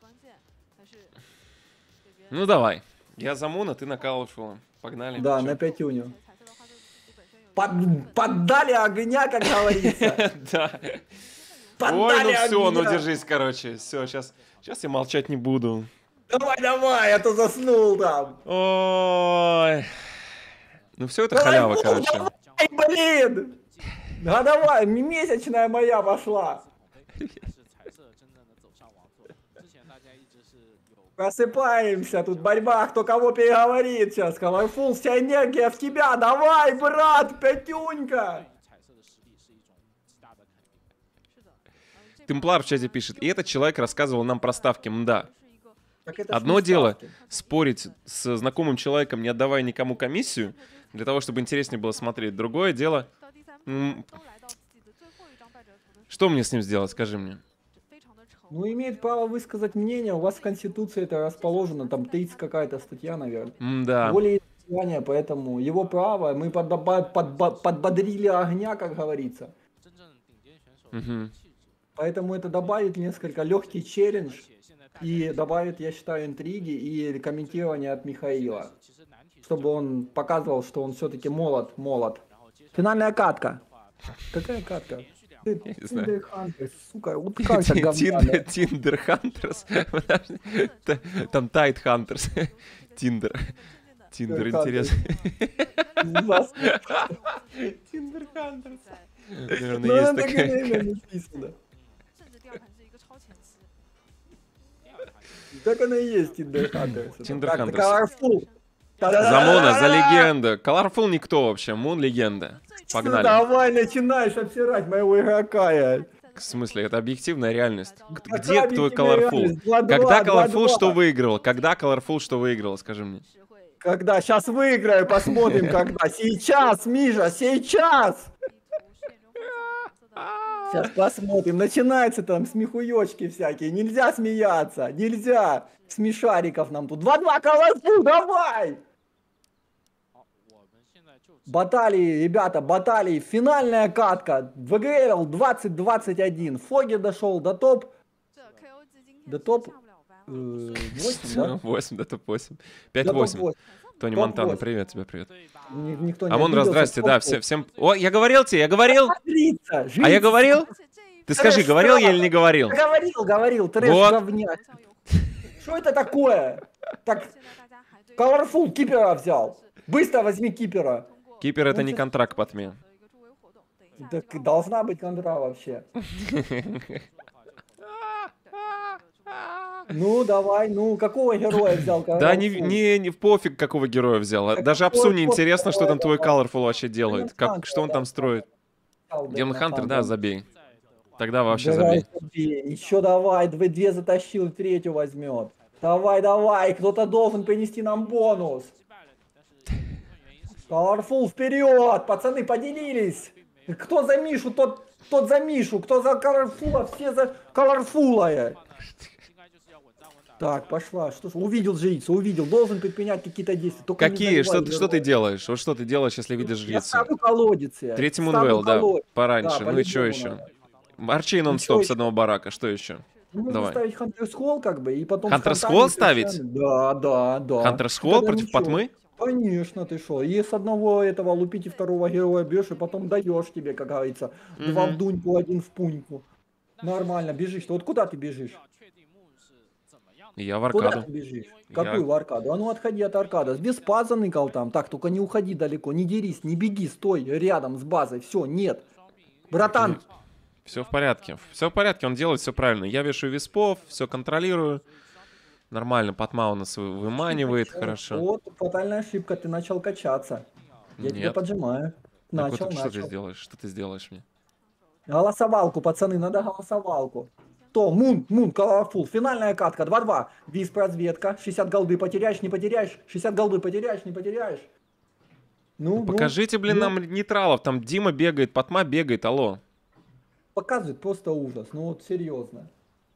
Ну давай. Я за Муна, ты на Colorful. Погнали. Да, Чё? на пятюню. Под, поддали огня, как говорится. Да. Ой, Поддали ну все, ну огня. держись, короче. Все, сейчас, сейчас я молчать не буду. Давай, давай, а то заснул там. Ой. Ну все это Давай, халява, Бог, короче. давай, блин. Да давай, месячная моя пошла. Просыпаемся, тут борьба, кто кого переговорит сейчас. Colorful, вся энергия в тебя, давай, брат, пятюнька. Темплар в чате пишет. И этот человек рассказывал нам про ставки. Мда. Так это ж Одно не дело ставки. спорить с знакомым человеком, не отдавая никому комиссию, для того, чтобы интереснее было смотреть. Другое дело... м, Что мне с ним сделать, скажи мне? Ну, имеет право высказать мнение, у вас в Конституции это расположено, там тридцать какая-то статья, наверное. Да. Волеизъявление, поэтому его право, мы подоба- подба- подбодрили огня, как говорится. Угу. Поэтому это добавит несколько легкий челлендж и добавит, я считаю, интриги и комментирование от Михаила, чтобы он показывал, что он все-таки молод, молод. Финальная катка. Какая катка? Ты, не знаю. Tinder Hunters, сука, вот как так говняно? Тиндер Хантерс. Там Тайт Хантерс. Тиндер. Тиндер, интересно. Тиндер Хантерс. Наверное, Ну, есть она так и такая. на имя написано. Так она и есть, Tinder Hunters. Tinder Так, Hunters. Colorful. За Муна, за легенда. Colorful никто вообще, Мун легенда. Ну, Погнали. давай начинаешь обсирать моего игрока, я. В смысле, это объективная реальность. Г- Какая Где твой объективная Colorful? реальность? два-два, Когда Colorful два-два. что выиграл? Когда Colorful что выиграл, скажи мне. Когда? Сейчас выиграю, посмотрим, когда. Сейчас, Миша, сейчас! Сейчас посмотрим. Начинается там смехуёчки всякие. Нельзя смеяться, нельзя. Смешариков нам тут. два-два, Colorful, давай! Баталии, ребята, баталии. Финальная катка. вэ гэ эл двадцать двадцать один. Фоги дошел до топ. До топ э, восемь, да? восемь, да, топ восемь. До пять топ восемь. восемь. Тони топ Монтана, восемь. привет тебе, привет. Ни- Никто не Амон, раз, обиделся. здрасте, Топ да, восемь. все, всем... О, я говорил тебе, я говорил! Жрица, А я жрица. говорил? Ты скажи, Трэш говорил я или не страна. говорил? Говорил, говорил, трэш Вот. говняк. Что это такое? Так, Colorful кипера взял. Быстро возьми кипера. Кипер это не контракт по тьме. Так должна быть контра вообще. Ну, давай, ну, какого героя взял Colorful? Да не, не, не пофиг, какого героя взял. Так Даже какой Апсу не пофиг, интересно, что там твой какой Colorful вообще делает. Demon Как, Hunter, что он там да, строит? взял Демон Demon Хантер, Hunter. да, забей. Тогда вообще Давай, забей. забей. Еще давай, две, две затащил, третью возьмет. Давай, давай, кто-то должен принести нам бонус. Colorful вперед, пацаны поделились. Кто за Мишу, тот, тот за Мишу, кто за Colorful, все за Colorful. Так, пошла. Что ж, увидел жрицу, увидел, должен предпринять какие-то действия. Только не Какие? Что, заливай ты- что ты героя. делаешь? Вот что ты делаешь, если видишь Я жрицу? ставлю колодец. я. Третий Ставлю Мунвелл, да, колодец. пораньше. Да, Ну и что по-любому еще? надо. Арчей нон-стоп с одного барака, что еще? Ну, можно Давай. ставить Hunter's Hall, как бы, и потом... с Hunter's хантами Hall и ставить? фишами. Да, да, да. Hunter's Тогда Hall против ничего. Патмы? Конечно, ты шо. И с одного этого лупить и второго героя бьешь, и потом даешь тебе, как говорится. Два в Мгм. дуньку, один в пуньку. Нормально, бежишь. Вот куда ты бежишь? Я в Куда аркаду. ты бежишь? Я- Какую в аркаду? А ну отходи от аркада. Без паза ныкал там. Так, только не уходи далеко, не дерись, не беги, стой рядом с базой. Все, нет. Братан, Все в порядке. Все в порядке, он делает все правильно. Я вешаю виспов, все контролирую. Нормально, Патма у нас вы- выманивает, хорошо. вот фатальная ошибка, ты начал качаться. Я тебя Нет. поджимаю. Так Начал, вот, что ты начал. сделаешь? Что ты сделаешь мне? Голосовалку, пацаны, надо голосовалку. То, Мун, Мун, Colorful, финальная катка, два-два. Висп разведка, шестьдесят голды потеряешь, не потеряешь. шестьдесят голды потеряешь, не потеряешь. Ну, ну, Покажите, блин, ну, нам нейтралов. Там Дима бегает, Патма бегает, алло. Показывает просто ужас, ну вот серьезно.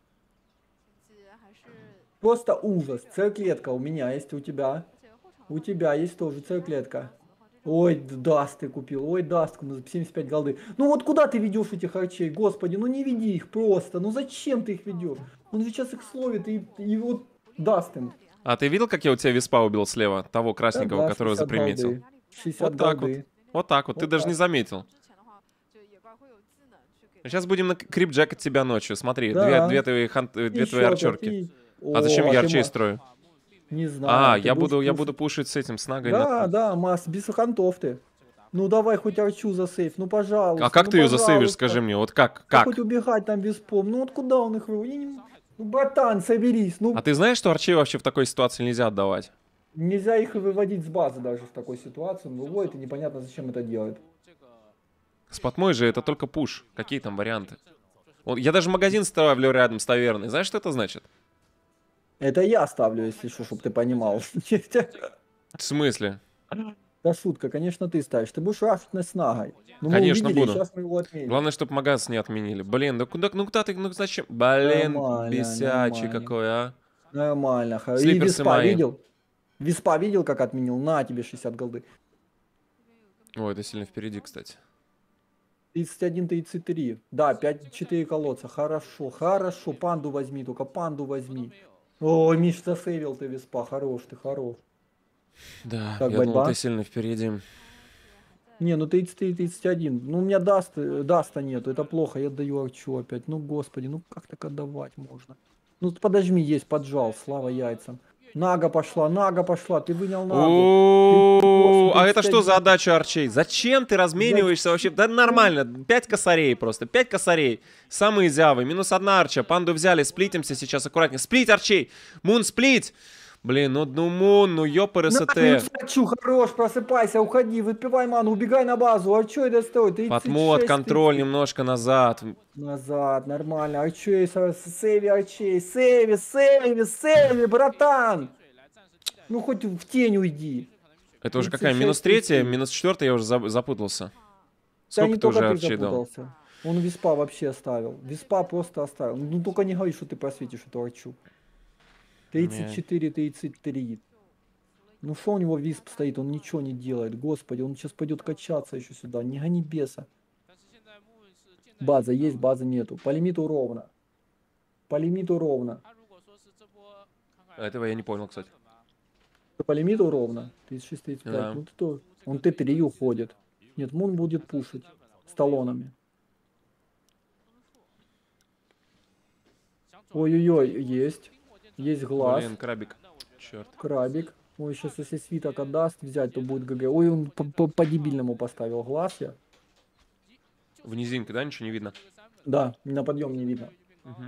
Просто ужас. Цель-клетка у меня есть, у тебя. У тебя есть тоже цель-клетка. Ой, даст ты купил, ой, даст, семьдесят пять голды. Ну вот куда ты ведешь этих арчей, господи, ну не веди их просто, ну зачем ты их ведешь? Он сейчас их словит и, и вот даст им. А ты видел, как я у тебя виспа убил слева? Того красненького, Да, которого шестьдесят заприметил? голды. шестьдесят Вот так голды. Вот так вот, ты Вот даже так. не заметил. Сейчас будем на крип-джекать тебя ночью, смотри. Да. Две, две твои, хан- э, две Ещё твои опять арчерки. и- А зачем О, я ты арчей ма- строю? Не знаю. А, ты я будешь буду, я пушить. буду пушить с этим, с нагой. Да, на- да, Мас, без хантов ты. Ну давай хоть арчу засейв, ну пожалуйста. А как ну, ты ее засейвишь, пожалуйста. скажи мне? Вот как? Да Как? хоть убегать там без пом. Ну вот куда он их вывел? Я не- Ну, братан, соберись. Ну, А ты знаешь, что арчей вообще в такой ситуации нельзя отдавать? нельзя их и выводить с базы даже в такой ситуации. Он выводит, и непонятно, зачем это делает. С Патмой же это только пуш. Какие там варианты? Он, я даже магазин ставлю рядом с таверной. Знаешь, что это значит? Это я ставлю, если что, чтобы ты понимал. В смысле? Да шутка, конечно, ты ставишь. Ты будешь рафить с нагой. Ну, мы Конечно, увидели, буду. сейчас мы его отменим. Главное, чтобы магаз не отменили. Блин, да куда, ну куда ты, ну зачем? Блин, Нормально, бесячий нормально. какой, а. Нормально. хо- И Слиперсы Виспа мои. видел? Виспа видел, как отменил? На тебе шестьдесят голды. Ой, это сильно впереди, кстати. тридцать один тридцать три. Да, пять четыре колодца. Хорошо, хорошо. Панду возьми, только панду возьми. О, Миш, засейвил ты Виспа. Хорош, ты хорош. Да, Так, я думал, борьба. ты сильно впереди. Не, ну тридцать три тридцать один. Ну, у меня даст, даста нету. Это плохо. Я даю арчу опять. Ну, господи, ну как так отдавать можно? Ну, подожми, есть, поджал. Слава яйцам. Нага пошла, Нага пошла. Ты вынял Нагу. О, а это тридцать что за один. отдача арчей? Зачем ты размениваешься вообще? Да нормально, пять косарей просто, пять косарей. Самые зявы, минус одна арча, панду взяли, сплитимся сейчас аккуратнее. Сплит арчей, Мун сплит. Блин, ну, ну Мун, ну ёпрст. Хочу, хорош, просыпайся, уходи, выпивай ману, убегай на базу. А чё это стоит? Подмот, контроль немножко назад. Назад, нормально. Арчей, сейви, арчей, сейви, сейви, сейви, братан. Ну хоть в тень уйди. Это уже какая? Минус третья, минус четвертая, я уже запутался. Сколько ты уже арчей дал? Он Виспа вообще оставил. Виспа просто оставил. Ну только не говори, что ты просветишь эту арчу. тридцать четыре тридцать три. Ну что у него Висп стоит, он ничего не делает. Господи, он сейчас пойдет качаться еще сюда. Не гони беса. База есть, базы нету. По лимиту ровно. По лимиту ровно. Этого я не понял, кстати. По лимиту ровно. тридцать шесть тридцать пять. Да. Ну что? Он Т три уходит. Нет, Мун будет пушить. С талонами. Ой-ой-ой, есть. Есть глаз. Блин, крабик. Черт. Крабик. Ой, сейчас если свиток отдаст взять, то будет ГГ. Ой, он по-дебильному поставил глаз я. В низинке, да? Ничего не видно? Да, на подъем не видно. Угу.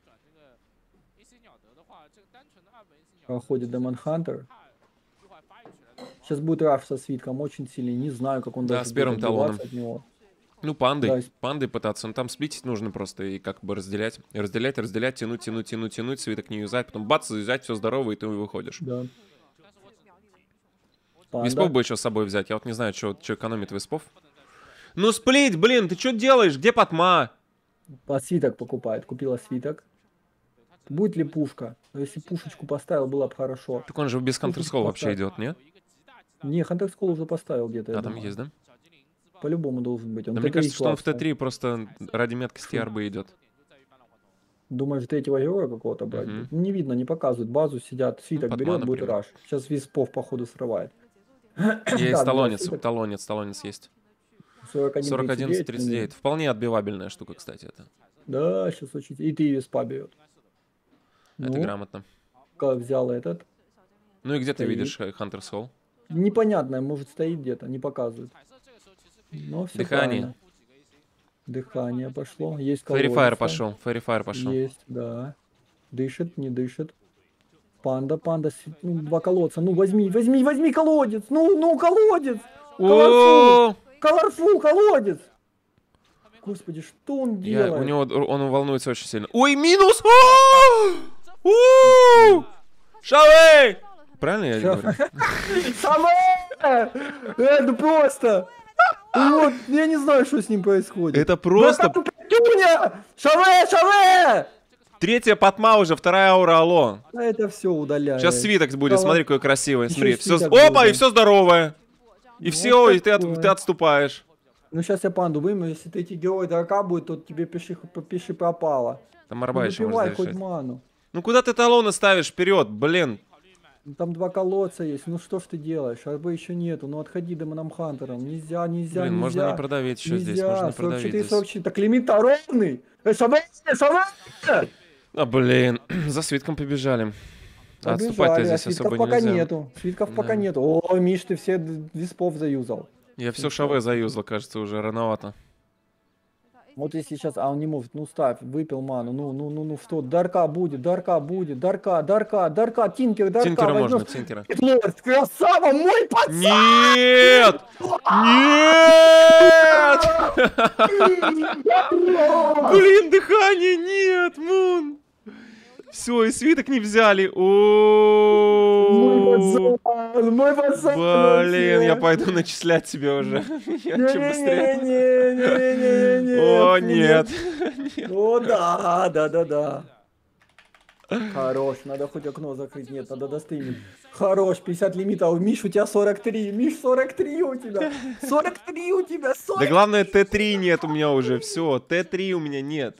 Проходит Демон Хантер. Сейчас будет раф со свитком, очень сильный. Не знаю, как он Да, даже с первым будет талоном. отбиваться от него. Ну, панды. Да. Панды пытаться. Ну, там сплитить нужно просто и как бы разделять. И разделять, разделять, тянуть, тянуть, тянуть, тянуть, свиток не юзать. Потом бац, завязать, все здорово, и ты выходишь. Да. Панда. Виспов бы еще с собой взять. Я вот не знаю, что экономит виспов. Ну, сплит, блин, ты что делаешь? Где Патма? По свиток покупает. Купила свиток. Будет ли пушка? Если пушечку поставил, было бы хорошо. Так он же без Хантерскол вообще идет, нет? Не, Хантерскол уже поставил где-то. А, там есть, да? По-любому должен быть. Он да мне кажется, что он в Т три просто ради метки с Т Р бы идет. Думаешь, третьего героя какого-то брать? Угу. Ну, не видно, не показывают. Базу сидят, свиток ну, берет, будет раш. Сейчас Виспов, походу, срывает. Есть талонец, талонец, талонец есть. сорок один тридцать девять. Вполне отбивабельная штука, кстати, это. Да, сейчас очень... И ты Виспа берет. Это ну, грамотно. Как взял этот? Ну и где стоит. ты видишь Хантер Сол? Непонятно, может стоит где-то, не показывает. Но все Дыхание. правильно. Дыхание пошло. Есть Фэри Файр пошел. Фэри Файр пошел. Есть, да. Дышит, не дышит. Панда, панда, ну, два колодца. Ну возьми, возьми, возьми колодец. Ну, ну, колодец. Колорфул, колорфул, колодец. Господи, что он делает? Я, у него, он волнуется очень сильно. Ой, минус! Шавей! Правильно я говорю? Шавей! Это просто... Вот, я не знаю, что с ним происходит. Это просто... Шаве, шаве! Третья Патма уже, вторая аура, алло. А это все удаляет. Сейчас свиток будет, смотри, какой красивый. Смотри, все... Опа, будет. И все здоровое. И вот все, и ты, от, ты отступаешь. Ну сейчас я панду выму, если третий герой дурака будет, то тебе пиши, пиши пропало. Там Арба еще можно решать. хоть ману. Ну куда ты талоны ставишь вперед, блин? Там два колодца есть, ну что ж ты делаешь? Арбы еще нету, ну отходи Демоном Хантером. Нельзя, нельзя, блин, нельзя. можно не продавить еще нельзя. здесь, можно не сорок продавить четыре, здесь. сорок четыре, так лимит ровный. Э, шаве, шаве! А, блин, за свитком побежали. А отступать-то здесь а особо пока нельзя. нету. Свитков Да. пока нету. О, Миш, ты все виспов заюзал. Я все шаве заюзал, кажется, уже рановато. Вот если сейчас, а он не может, ну ставь, выпил ману, ну, ну, ну, ну, что, Дарка будет, Дарка будет, Дарка, Дарка, Дарка, Тинкер, Дарка, Тинкера можно, возьмешь. Тинкера. Лорд, красава, мой пацан! Нет! Нет! Блин, дыхание, нет, Мун! Все, и свиток не взяли. О, Пацан, мой пацан, блин, я вообще. пойду начислять себе уже. Чем быстрее. Не-не-не-не-не-не-не. О, Фу, нет. О, да, да, да, да. Хорош, надо хоть окно закрыть. Нет, надо достримить. Хорош, пятьдесят лимитов. Миш, у тебя сорок три. Миш, сорок три у тебя. сорок три у тебя. сорок... Да главное, Т три нет у меня уже. Все, Т три у меня нет.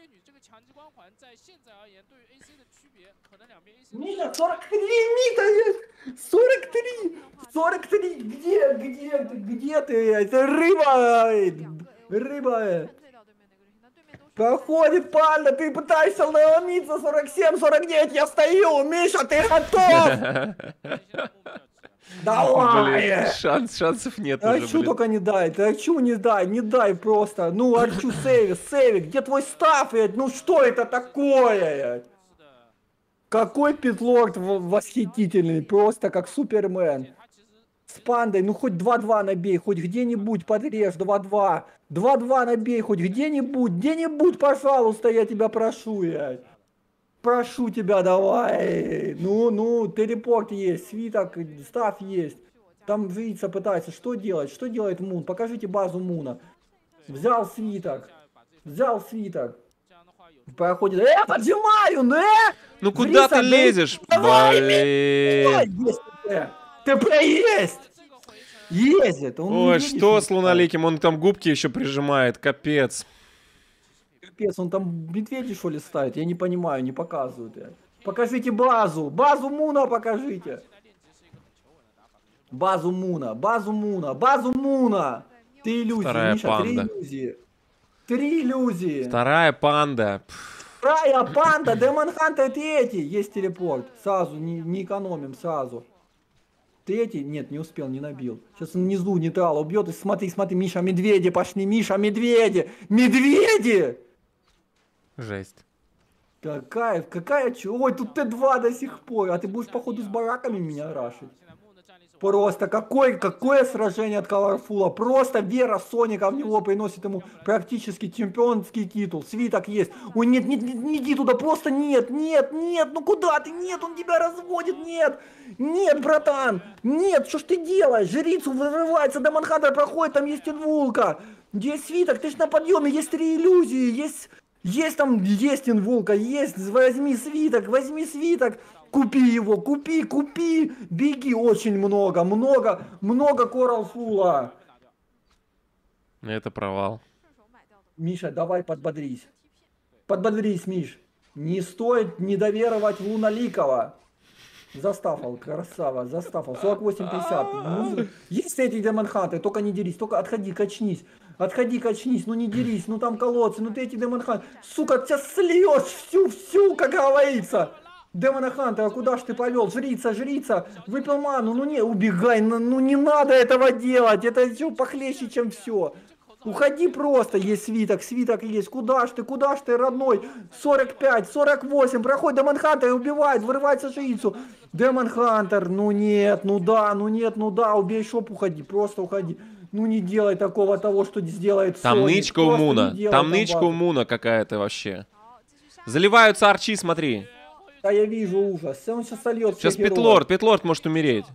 Миша, сорок три лимита есть. сорок три. сорок три. Где, где ты, где ты? Это рыба. Рыба. Проходит панда, ты пытаешься наломиться, сорок семь, сорок девять, я стою, Миша, ты готов? Давай! Блин, шанс, шансов нет А уже, чё блин. только не дай, ты а чё не дай, не дай просто. Ну, Арчу сейви, сейви, где твой стаф, блядь? Ну что это такое, блядь? Какой питлорд в- восхитительный, просто как Супермен. С пандой, ну хоть два-два набей, хоть где-нибудь подрежь, два-два. два-два набей, хоть где-нибудь, где-нибудь, пожалуйста, я тебя прошу, я. Прошу тебя, давай. Ну, ну, телепорт есть, свиток, став есть. Там жрица пытается, что делать, что делает Мун? Покажите базу Муна. Взял свиток, взял свиток. Проходит, э, поджимаю, не! Ну куда ты Жрица, да лезешь? давай, Блин. есть ТП. ТП есть! Ездит, он Ой, медведей что с считает. Луналиким? Он там губки еще прижимает, капец. Капец, он там медведей что ли ставит? Я не понимаю, не показывают. я. Покажите базу, базу Муна покажите. Базу Муна, базу Муна, базу Муна. Три иллюзии, Вторая Миша, три панда. иллюзии. Три иллюзии. Вторая панда. Пф, Вторая панда, Демон Хантер третий. Есть телепорт. Сразу, не, не экономим, сразу. Третий? Нет, не успел, не набил. Сейчас он внизу нейтрала убьет. И смотри, смотри, Миша, медведи пошли. Миша, медведи! Медведи! Жесть. Какая, какая чё? Ой, тут Т два до сих пор. А ты будешь, походу, с бараками меня рашить. Просто какое, какое сражение от Колорфула. Просто вера Соника в него приносит ему практически чемпионский титул. Свиток есть. Ой, нет, нет, нет, не иди туда, просто нет, нет, нет, ну куда ты? Нет, он тебя разводит, нет. Нет, братан, нет, что ж ты делаешь? Жрицу вырывается, Демон Хантер проходит, там есть инвулка. Есть свиток, ты ж на подъеме, есть три иллюзии, есть... Есть там, есть инвулка, есть, возьми свиток, возьми свиток, купи его, купи, купи, беги, очень много, много, много Коралфула. Это провал. Миша, давай подбодрись, подбодрись, Миш, не стоит недоверовать Луналикова. Заставал, красава, заставал, сорок восемь пятьдесят. Ну, есть эти демонханты, только не дерись, только отходи, качнись. Отходи, качнись, ну не дерись, ну там колодцы, ну ты эти демонханты. Сука, тебя сльешь всю, всю, как говорится. Демона Хантера, куда ж ты повел? Жрица, жрица, выпил ману, ну не, убегай, ну, ну не надо этого делать, это еще похлеще, чем все. Уходи просто, есть свиток, свиток есть, куда ж ты, куда ж ты, родной? сорок пять, сорок восемь, проходит Демон Хантер и убивает, вырывается жрицу. Демон Хантер, ну нет, ну да, ну нет, ну да, убей шоп, уходи, просто уходи. Ну не делай такого того, что сделает Там Соник. нычка у Просто Муна. не делай Там нычка базу. у Муна какая-то вообще. Заливаются арчи, смотри. Да я вижу ужас, он сейчас сольет Сейчас всех героев. Петлорд, Петлорд может умереть.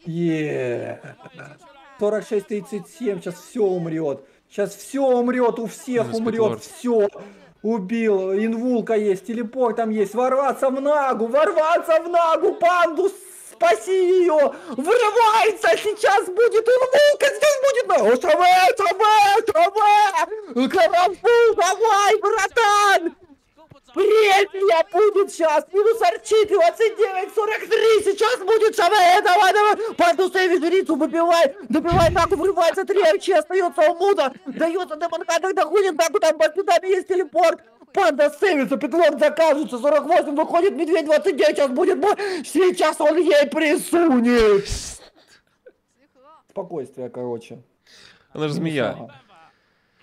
Е. сорок шесть тридцать семь, сейчас все умрет. Сейчас все умрет, у всех Ужас, умрет, Петлорд. все. Убил, инвулка есть, телепорт там есть, ворваться в Нагу, ворваться в Нагу, панду, спаси ее, вырывается, сейчас будет инвулка, здесь будет Нагу, ТВ, ТВ, ТВ, Карамфул, давай, братан, премия будет сейчас, минус арчи, двадцать девять сорок три, сейчас будет ШВ, давай, давай, панду сейви жрицу, выбивай, добивай Нагу, врывается три арчи, остается у Муна, дается Демон Хантер, доходит Нагу, там под пятами есть телепорт, панда сейвится, Петлорд закажется, сорок восемь выходит, медведь двадцать девять, сейчас будет бой, сейчас он ей присунет. Спокойствие, короче. Она же змея.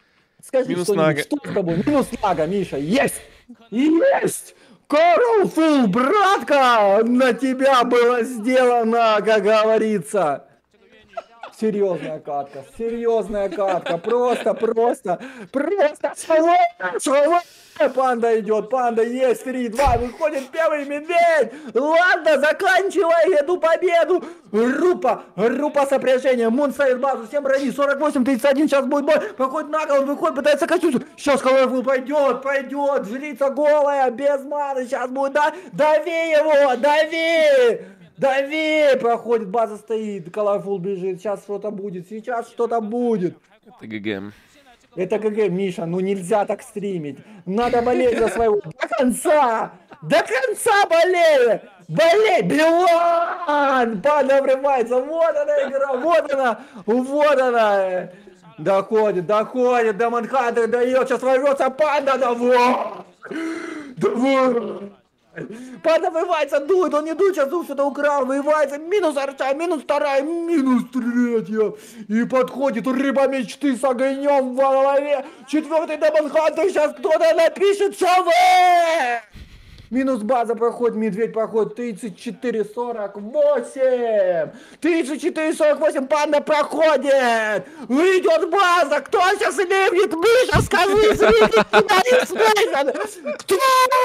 Скажи Минус что-нибудь, Нага. что с тобой? Минус Нага, Миша, есть! Есть! Colorful, братка! На тебя было сделано, как говорится. Серьезная катка, серьезная катка, просто, просто, просто, сволочь, сволочь. Панда идет, панда есть, три, два, выходит первый медведь. Ладно, заканчивай эту победу. Группа, группа сопряжения, Мун ставит базу, всем брони, сорок восемь тридцать один, сейчас будет бой. Проходит на голову, выходит, пытается качнуться. Сейчас Colorful пойдет, пойдет, жрица голая, без маны, сейчас будет, да, дави его, дави. Дави! Проходит, база стоит, Colorful бежит, сейчас что-то будет, сейчас что-то будет. Это ГГ. Это ГГ, Миша, ну нельзя так стримить. Надо болеть за своего. До конца! До конца болей! Болей! Билан! Панда врывается, вот она игра, вот она, вот она. Доходит, доходит, до Манхантер дает, сейчас ворвется панда, давай! Давай! Панда вырывается, дует, он не дует, сейчас дует, что-то украл, вырывается, минус арча, минус вторая, минус третья. И подходит рыба мечты с огнем в голове. Четвертый Демонхантер, сейчас кто-то напишет ЧВ. Минус база проходит, медведь проходит, тридцать четыре сорок восемь. тридцать четыре сорок восемь, панда проходит. Идет база, кто сейчас ливнет? Миша, скажи, зритель, кто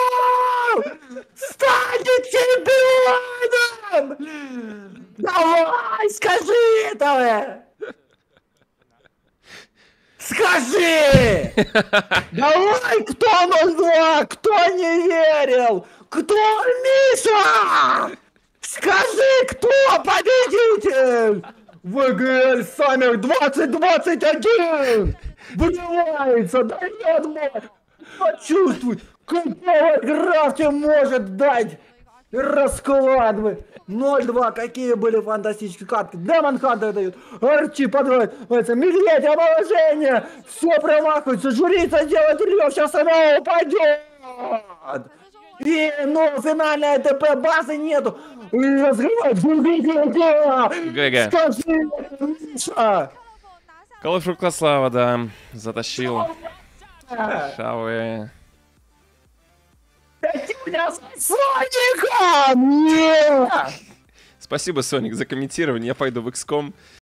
станет чемпионом? Давай, скажи это! Скажи! Давай, кто ноль два? Кто не верил? Кто Миша? Скажи, кто победитель? ВГЛ Саммер двадцать двадцать один! Вырывается, дает бой! Почувствуй, какого графти может дать расклад. ноль два, какие были фантастические катки. Демон Хантер дают, Арчи подводится, медведь, обложение, все промахивается, жрица делает рев, сейчас она упадет. И, ну, финальная ТП, базы нету. И разрывает, ГГ. Скажи, Миша. Colorful Класслава, да, затащил. Шавы. Соником! Нет! Спасибо, Соник, за комментирование. Я пойду в икс ком.